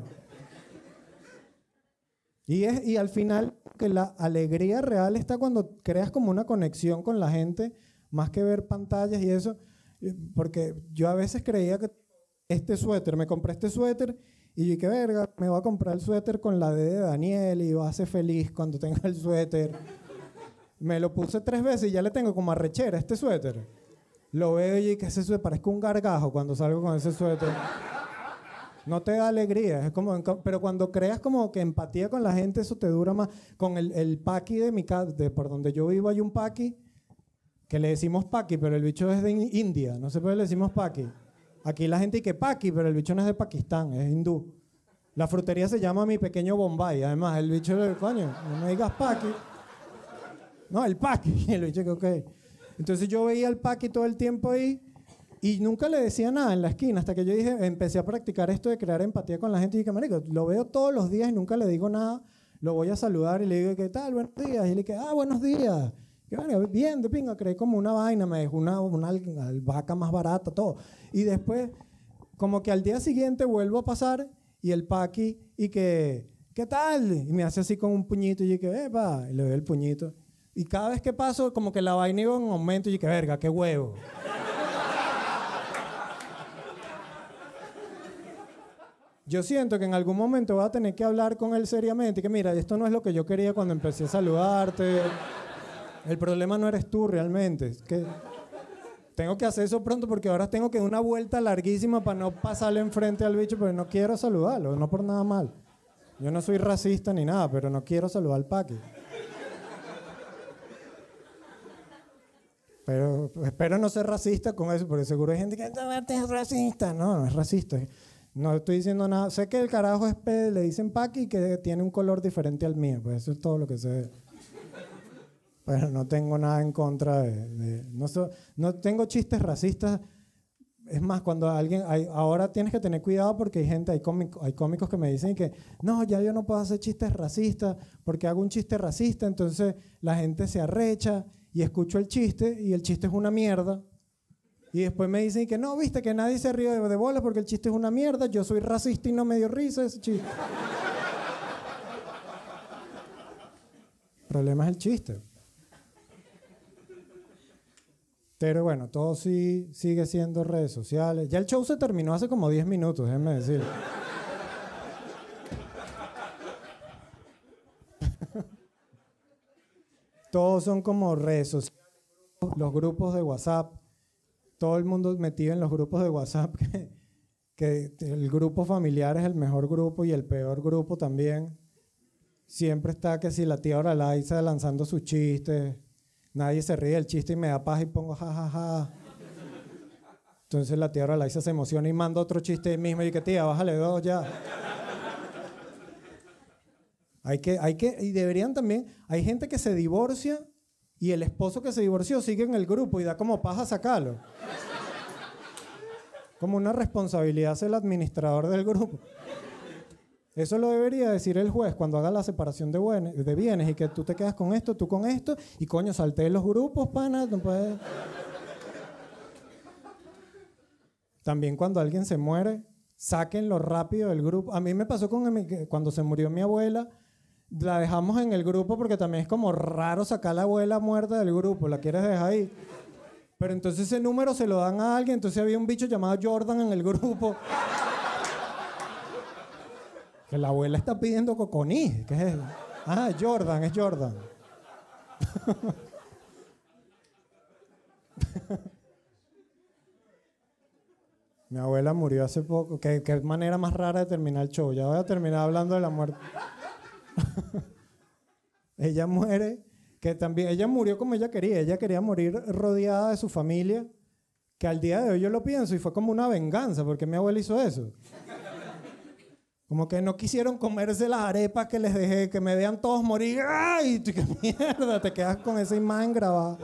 Y, es, y al final que la alegría real está cuando creas como una conexión con la gente, más que ver pantallas y eso, porque yo a veces creía que este suéter, me compré este suéter y yo dije, verga, me voy a comprar el suéter con la D de Daniel y va a ser feliz cuando tenga el suéter. Me lo puse tres veces y ya le tengo como arrechera este suéter. Lo veo y que ese suéter parezca un gargajo cuando salgo con ese suéter. No te da alegría, es como, pero cuando creas como que empatía con la gente, eso te dura más. Con el, el paqui de mi casa, de por donde yo vivo hay un paqui, que le decimos paqui, pero el bicho es de India, no sé por qué le decimos paqui. Aquí la gente dice paqui, pero el bicho no es de Pakistán, es hindú. La frutería se llama Mi Pequeño Bombay, además el bicho es coño, no me digas paqui. No, el paqui, el bicho que ok. Entonces yo veía el paqui todo el tiempo ahí y nunca le decía nada en la esquina, hasta que yo dije, empecé a practicar esto de crear empatía con la gente y dije, marico, lo veo todos los días y nunca le digo nada, lo voy a saludar y le digo, ¿qué tal? Buenos días. Y le dije, ah, buenos días. Y bueno, bien, de pinga, creé como una vaina, me dejó una, una albahaca más barata, todo. Y después, como que al día siguiente vuelvo a pasar y el paqui, y que, ¿qué tal? Y me hace así con un puñito y yo que, epa, y le doy el puñito. Y cada vez que paso, como que la vaina iba en aumento y yo que, verga, qué huevo. Yo siento que en algún momento voy a tener que hablar con él seriamente y que, mira, esto no es lo que yo quería cuando empecé a saludarte. El problema no eres tú realmente. Es que tengo que hacer eso pronto porque ahora tengo que dar una vuelta larguísima para no pasarle enfrente al bicho, pero no quiero saludarlo, no por nada mal. Yo no soy racista ni nada, pero no quiero saludar al paqui. Pero espero no ser racista con eso, porque seguro hay gente que es racista. No, no es racista. No estoy diciendo nada. Sé que el carajo es P, le dicen paqui y que tiene un color diferente al mío. Pues eso es todo lo que sé. Pero no tengo nada en contra de... de no, so, no tengo chistes racistas. Es más, cuando alguien... Hay, ahora tienes que tener cuidado porque hay gente, hay cómicos, hay cómicos que me dicen que no, ya yo no puedo hacer chistes racistas porque hago un chiste racista, entonces la gente se arrecha y escucho el chiste y el chiste es una mierda. Y después me dicen que no, viste, que nadie se ríe de, de bolas porque el chiste es una mierda, yo soy racista y no me dio risa ese chiste. El problema es el chiste. Pero bueno, todo sí sigue siendo redes sociales. Ya el show se terminó hace como diez minutos, déjenme decir. Todos son como redes sociales, los grupos de WhatsApp. Todo el mundo metido en los grupos de WhatsApp, que, que el grupo familiar es el mejor grupo y el peor grupo también. Siempre está que si la tía Oralaiza lanzando sus chistes, nadie se ríe del chiste y me da paz y pongo jajaja. Ja, ja. Entonces la tía Oralaiza se emociona y manda otro chiste mismo y que tía, bájale dos ya. Hay que, hay que, y deberían también, hay gente que se divorcia y el esposo que se divorció sigue en el grupo y da como paja sacarlo. Como una responsabilidad ser el administrador del grupo. Eso lo debería decir el juez cuando haga la separación de, buen, de bienes y que tú te quedas con esto, tú con esto, y coño, salté los grupos, pana, no puedes. También cuando alguien se muere, sáquenlo rápido del grupo. A mí me pasó con mi, cuando se murió mi abuela, la dejamos en el grupo porque también es como raro sacar a la abuela muerta del grupo, la quieres dejar ahí. Pero entonces ese número se lo dan a alguien, entonces había un bicho llamado Jordan en el grupo. Que la abuela está pidiendo coconí. ¿Qué es eso? Ah, Jordan, es Jordan. Mi abuela murió hace poco. ¿Qué, qué manera más rara de terminar el show? Ya voy a terminar hablando de la muerte. Ella muere, que también, ella murió como ella quería. Ella quería morir rodeada de su familia, que al día de hoy yo lo pienso y fue como una venganza, porque mi abuela hizo eso. Como que no quisieron comerse las arepas que les dejé, que me vean todos morir. ¡Ay! ¡Qué mierda! Te quedas con esa imagen grabada.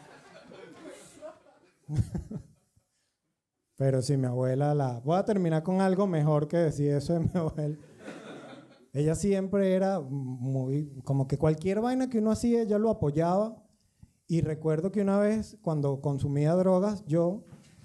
Pero sí, mi abuela la... Voy a terminar con algo mejor que decir eso de mi abuela. Ella siempre era muy... Como que cualquier vaina que uno hacía, ella lo apoyaba. Y recuerdo que una vez, cuando consumía drogas, yo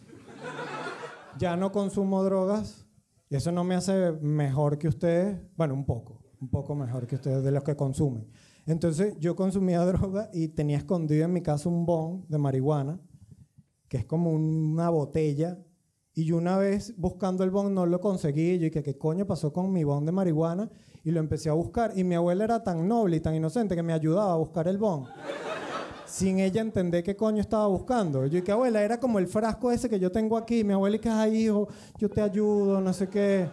ya no consumo drogas. Y eso no me hace mejor que ustedes. Bueno, un poco. Un poco mejor que ustedes de los que consumen. Entonces, yo consumía droga y tenía escondido en mi casa un bong de marihuana, que es como una botella. Y yo una vez buscando el bong no lo conseguí. Y yo dije, ¿qué coño pasó con mi bong de marihuana? Y lo empecé a buscar. Y mi abuela era tan noble y tan inocente que me ayudaba a buscar el bong. Sin ella entender qué coño estaba buscando. Yo dije, abuela, era como el frasco ese que yo tengo aquí. Mi abuela, y que, ay, hijo, yo te ayudo, no sé qué.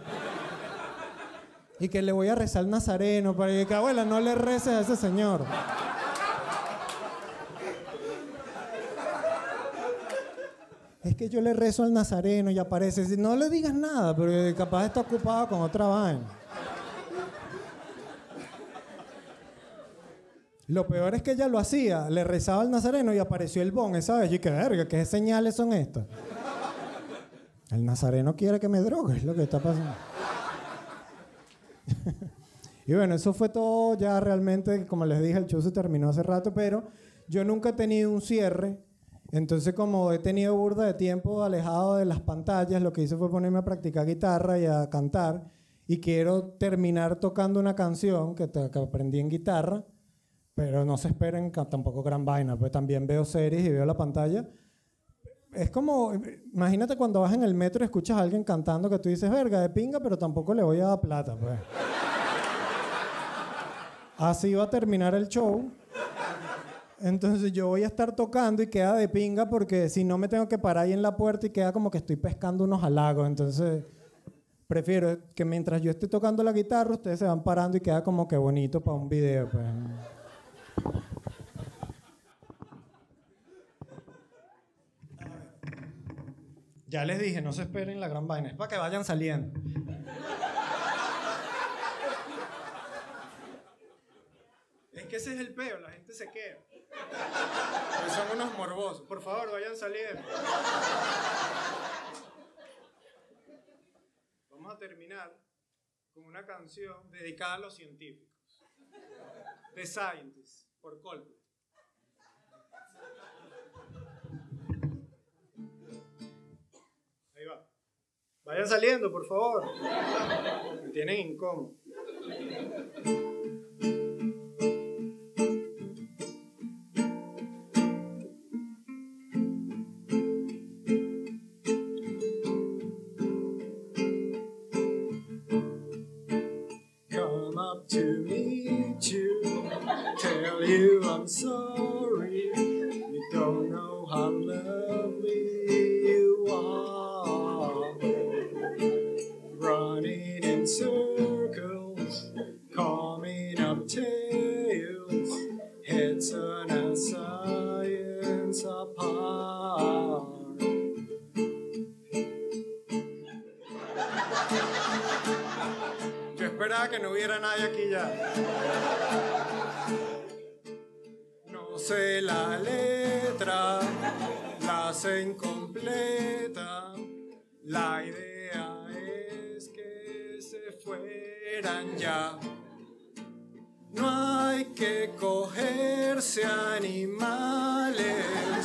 Y que le voy a rezar al nazareno. Para que, abuela, no le reces a ese señor. Es que yo le rezo al nazareno y aparece. No le digas nada, pero capaz está ocupado con otra vaina. Lo peor es que ella lo hacía, le rezaba al nazareno y apareció el bon, ¿sabes? Y qué verga, ¿qué señales son estas? El nazareno quiere que me drogue, es lo que está pasando. Y bueno, eso fue todo ya realmente, como les dije, el show se terminó hace rato, pero yo nunca he tenido un cierre. Entonces, como he tenido burda de tiempo alejado de las pantallas, lo que hice fue ponerme a practicar guitarra y a cantar. Y quiero terminar tocando una canción que, te, que aprendí en guitarra, pero no se esperen tampoco gran vaina, pues también veo series y veo la pantalla. Es como, imagínate cuando vas en el metro y escuchas a alguien cantando que tú dices, verga, de pinga, pero tampoco le voy a dar plata, pues. Así va a terminar el show. Entonces yo voy a estar tocando y queda de pinga porque si no me tengo que parar ahí en la puerta y queda como que estoy pescando unos halagos. Entonces prefiero que mientras yo esté tocando la guitarra, ustedes se van parando y queda como que bonito para un video, pues. Ya les dije, no se esperen la gran vaina, es para que vayan saliendo. Es que ese es el peo, la gente se queda. Porque son unos morbosos. Por favor, vayan saliendo. Vamos a terminar con una canción dedicada a los científicos. The Scientist, por Coldplay. Vayan saliendo, por favor. Me tienen incómodo. Come up to meet you, tell you I'm sorry. You don't know how lovely you are. Running in circles, coming up tails, heads turn our science apart. Yo esperaba que no hubiera nadie aquí ya. No sé la letra, la sé incompleta. La idea es que se fueran ya. No hay que cogerse animales,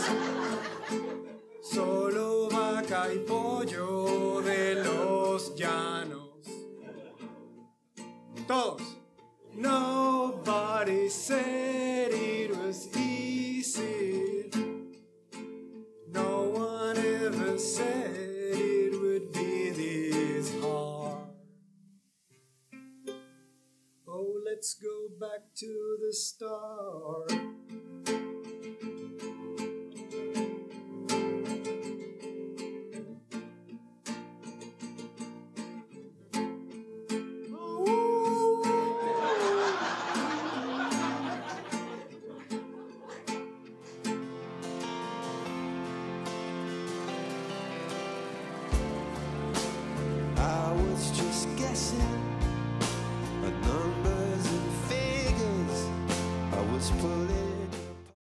solo vaca y pollo de los llanos. Todos. Nobody said it was easy. No one ever said it would be this hard. Oh, let's go back to the start. Numbers and figures, I was pulling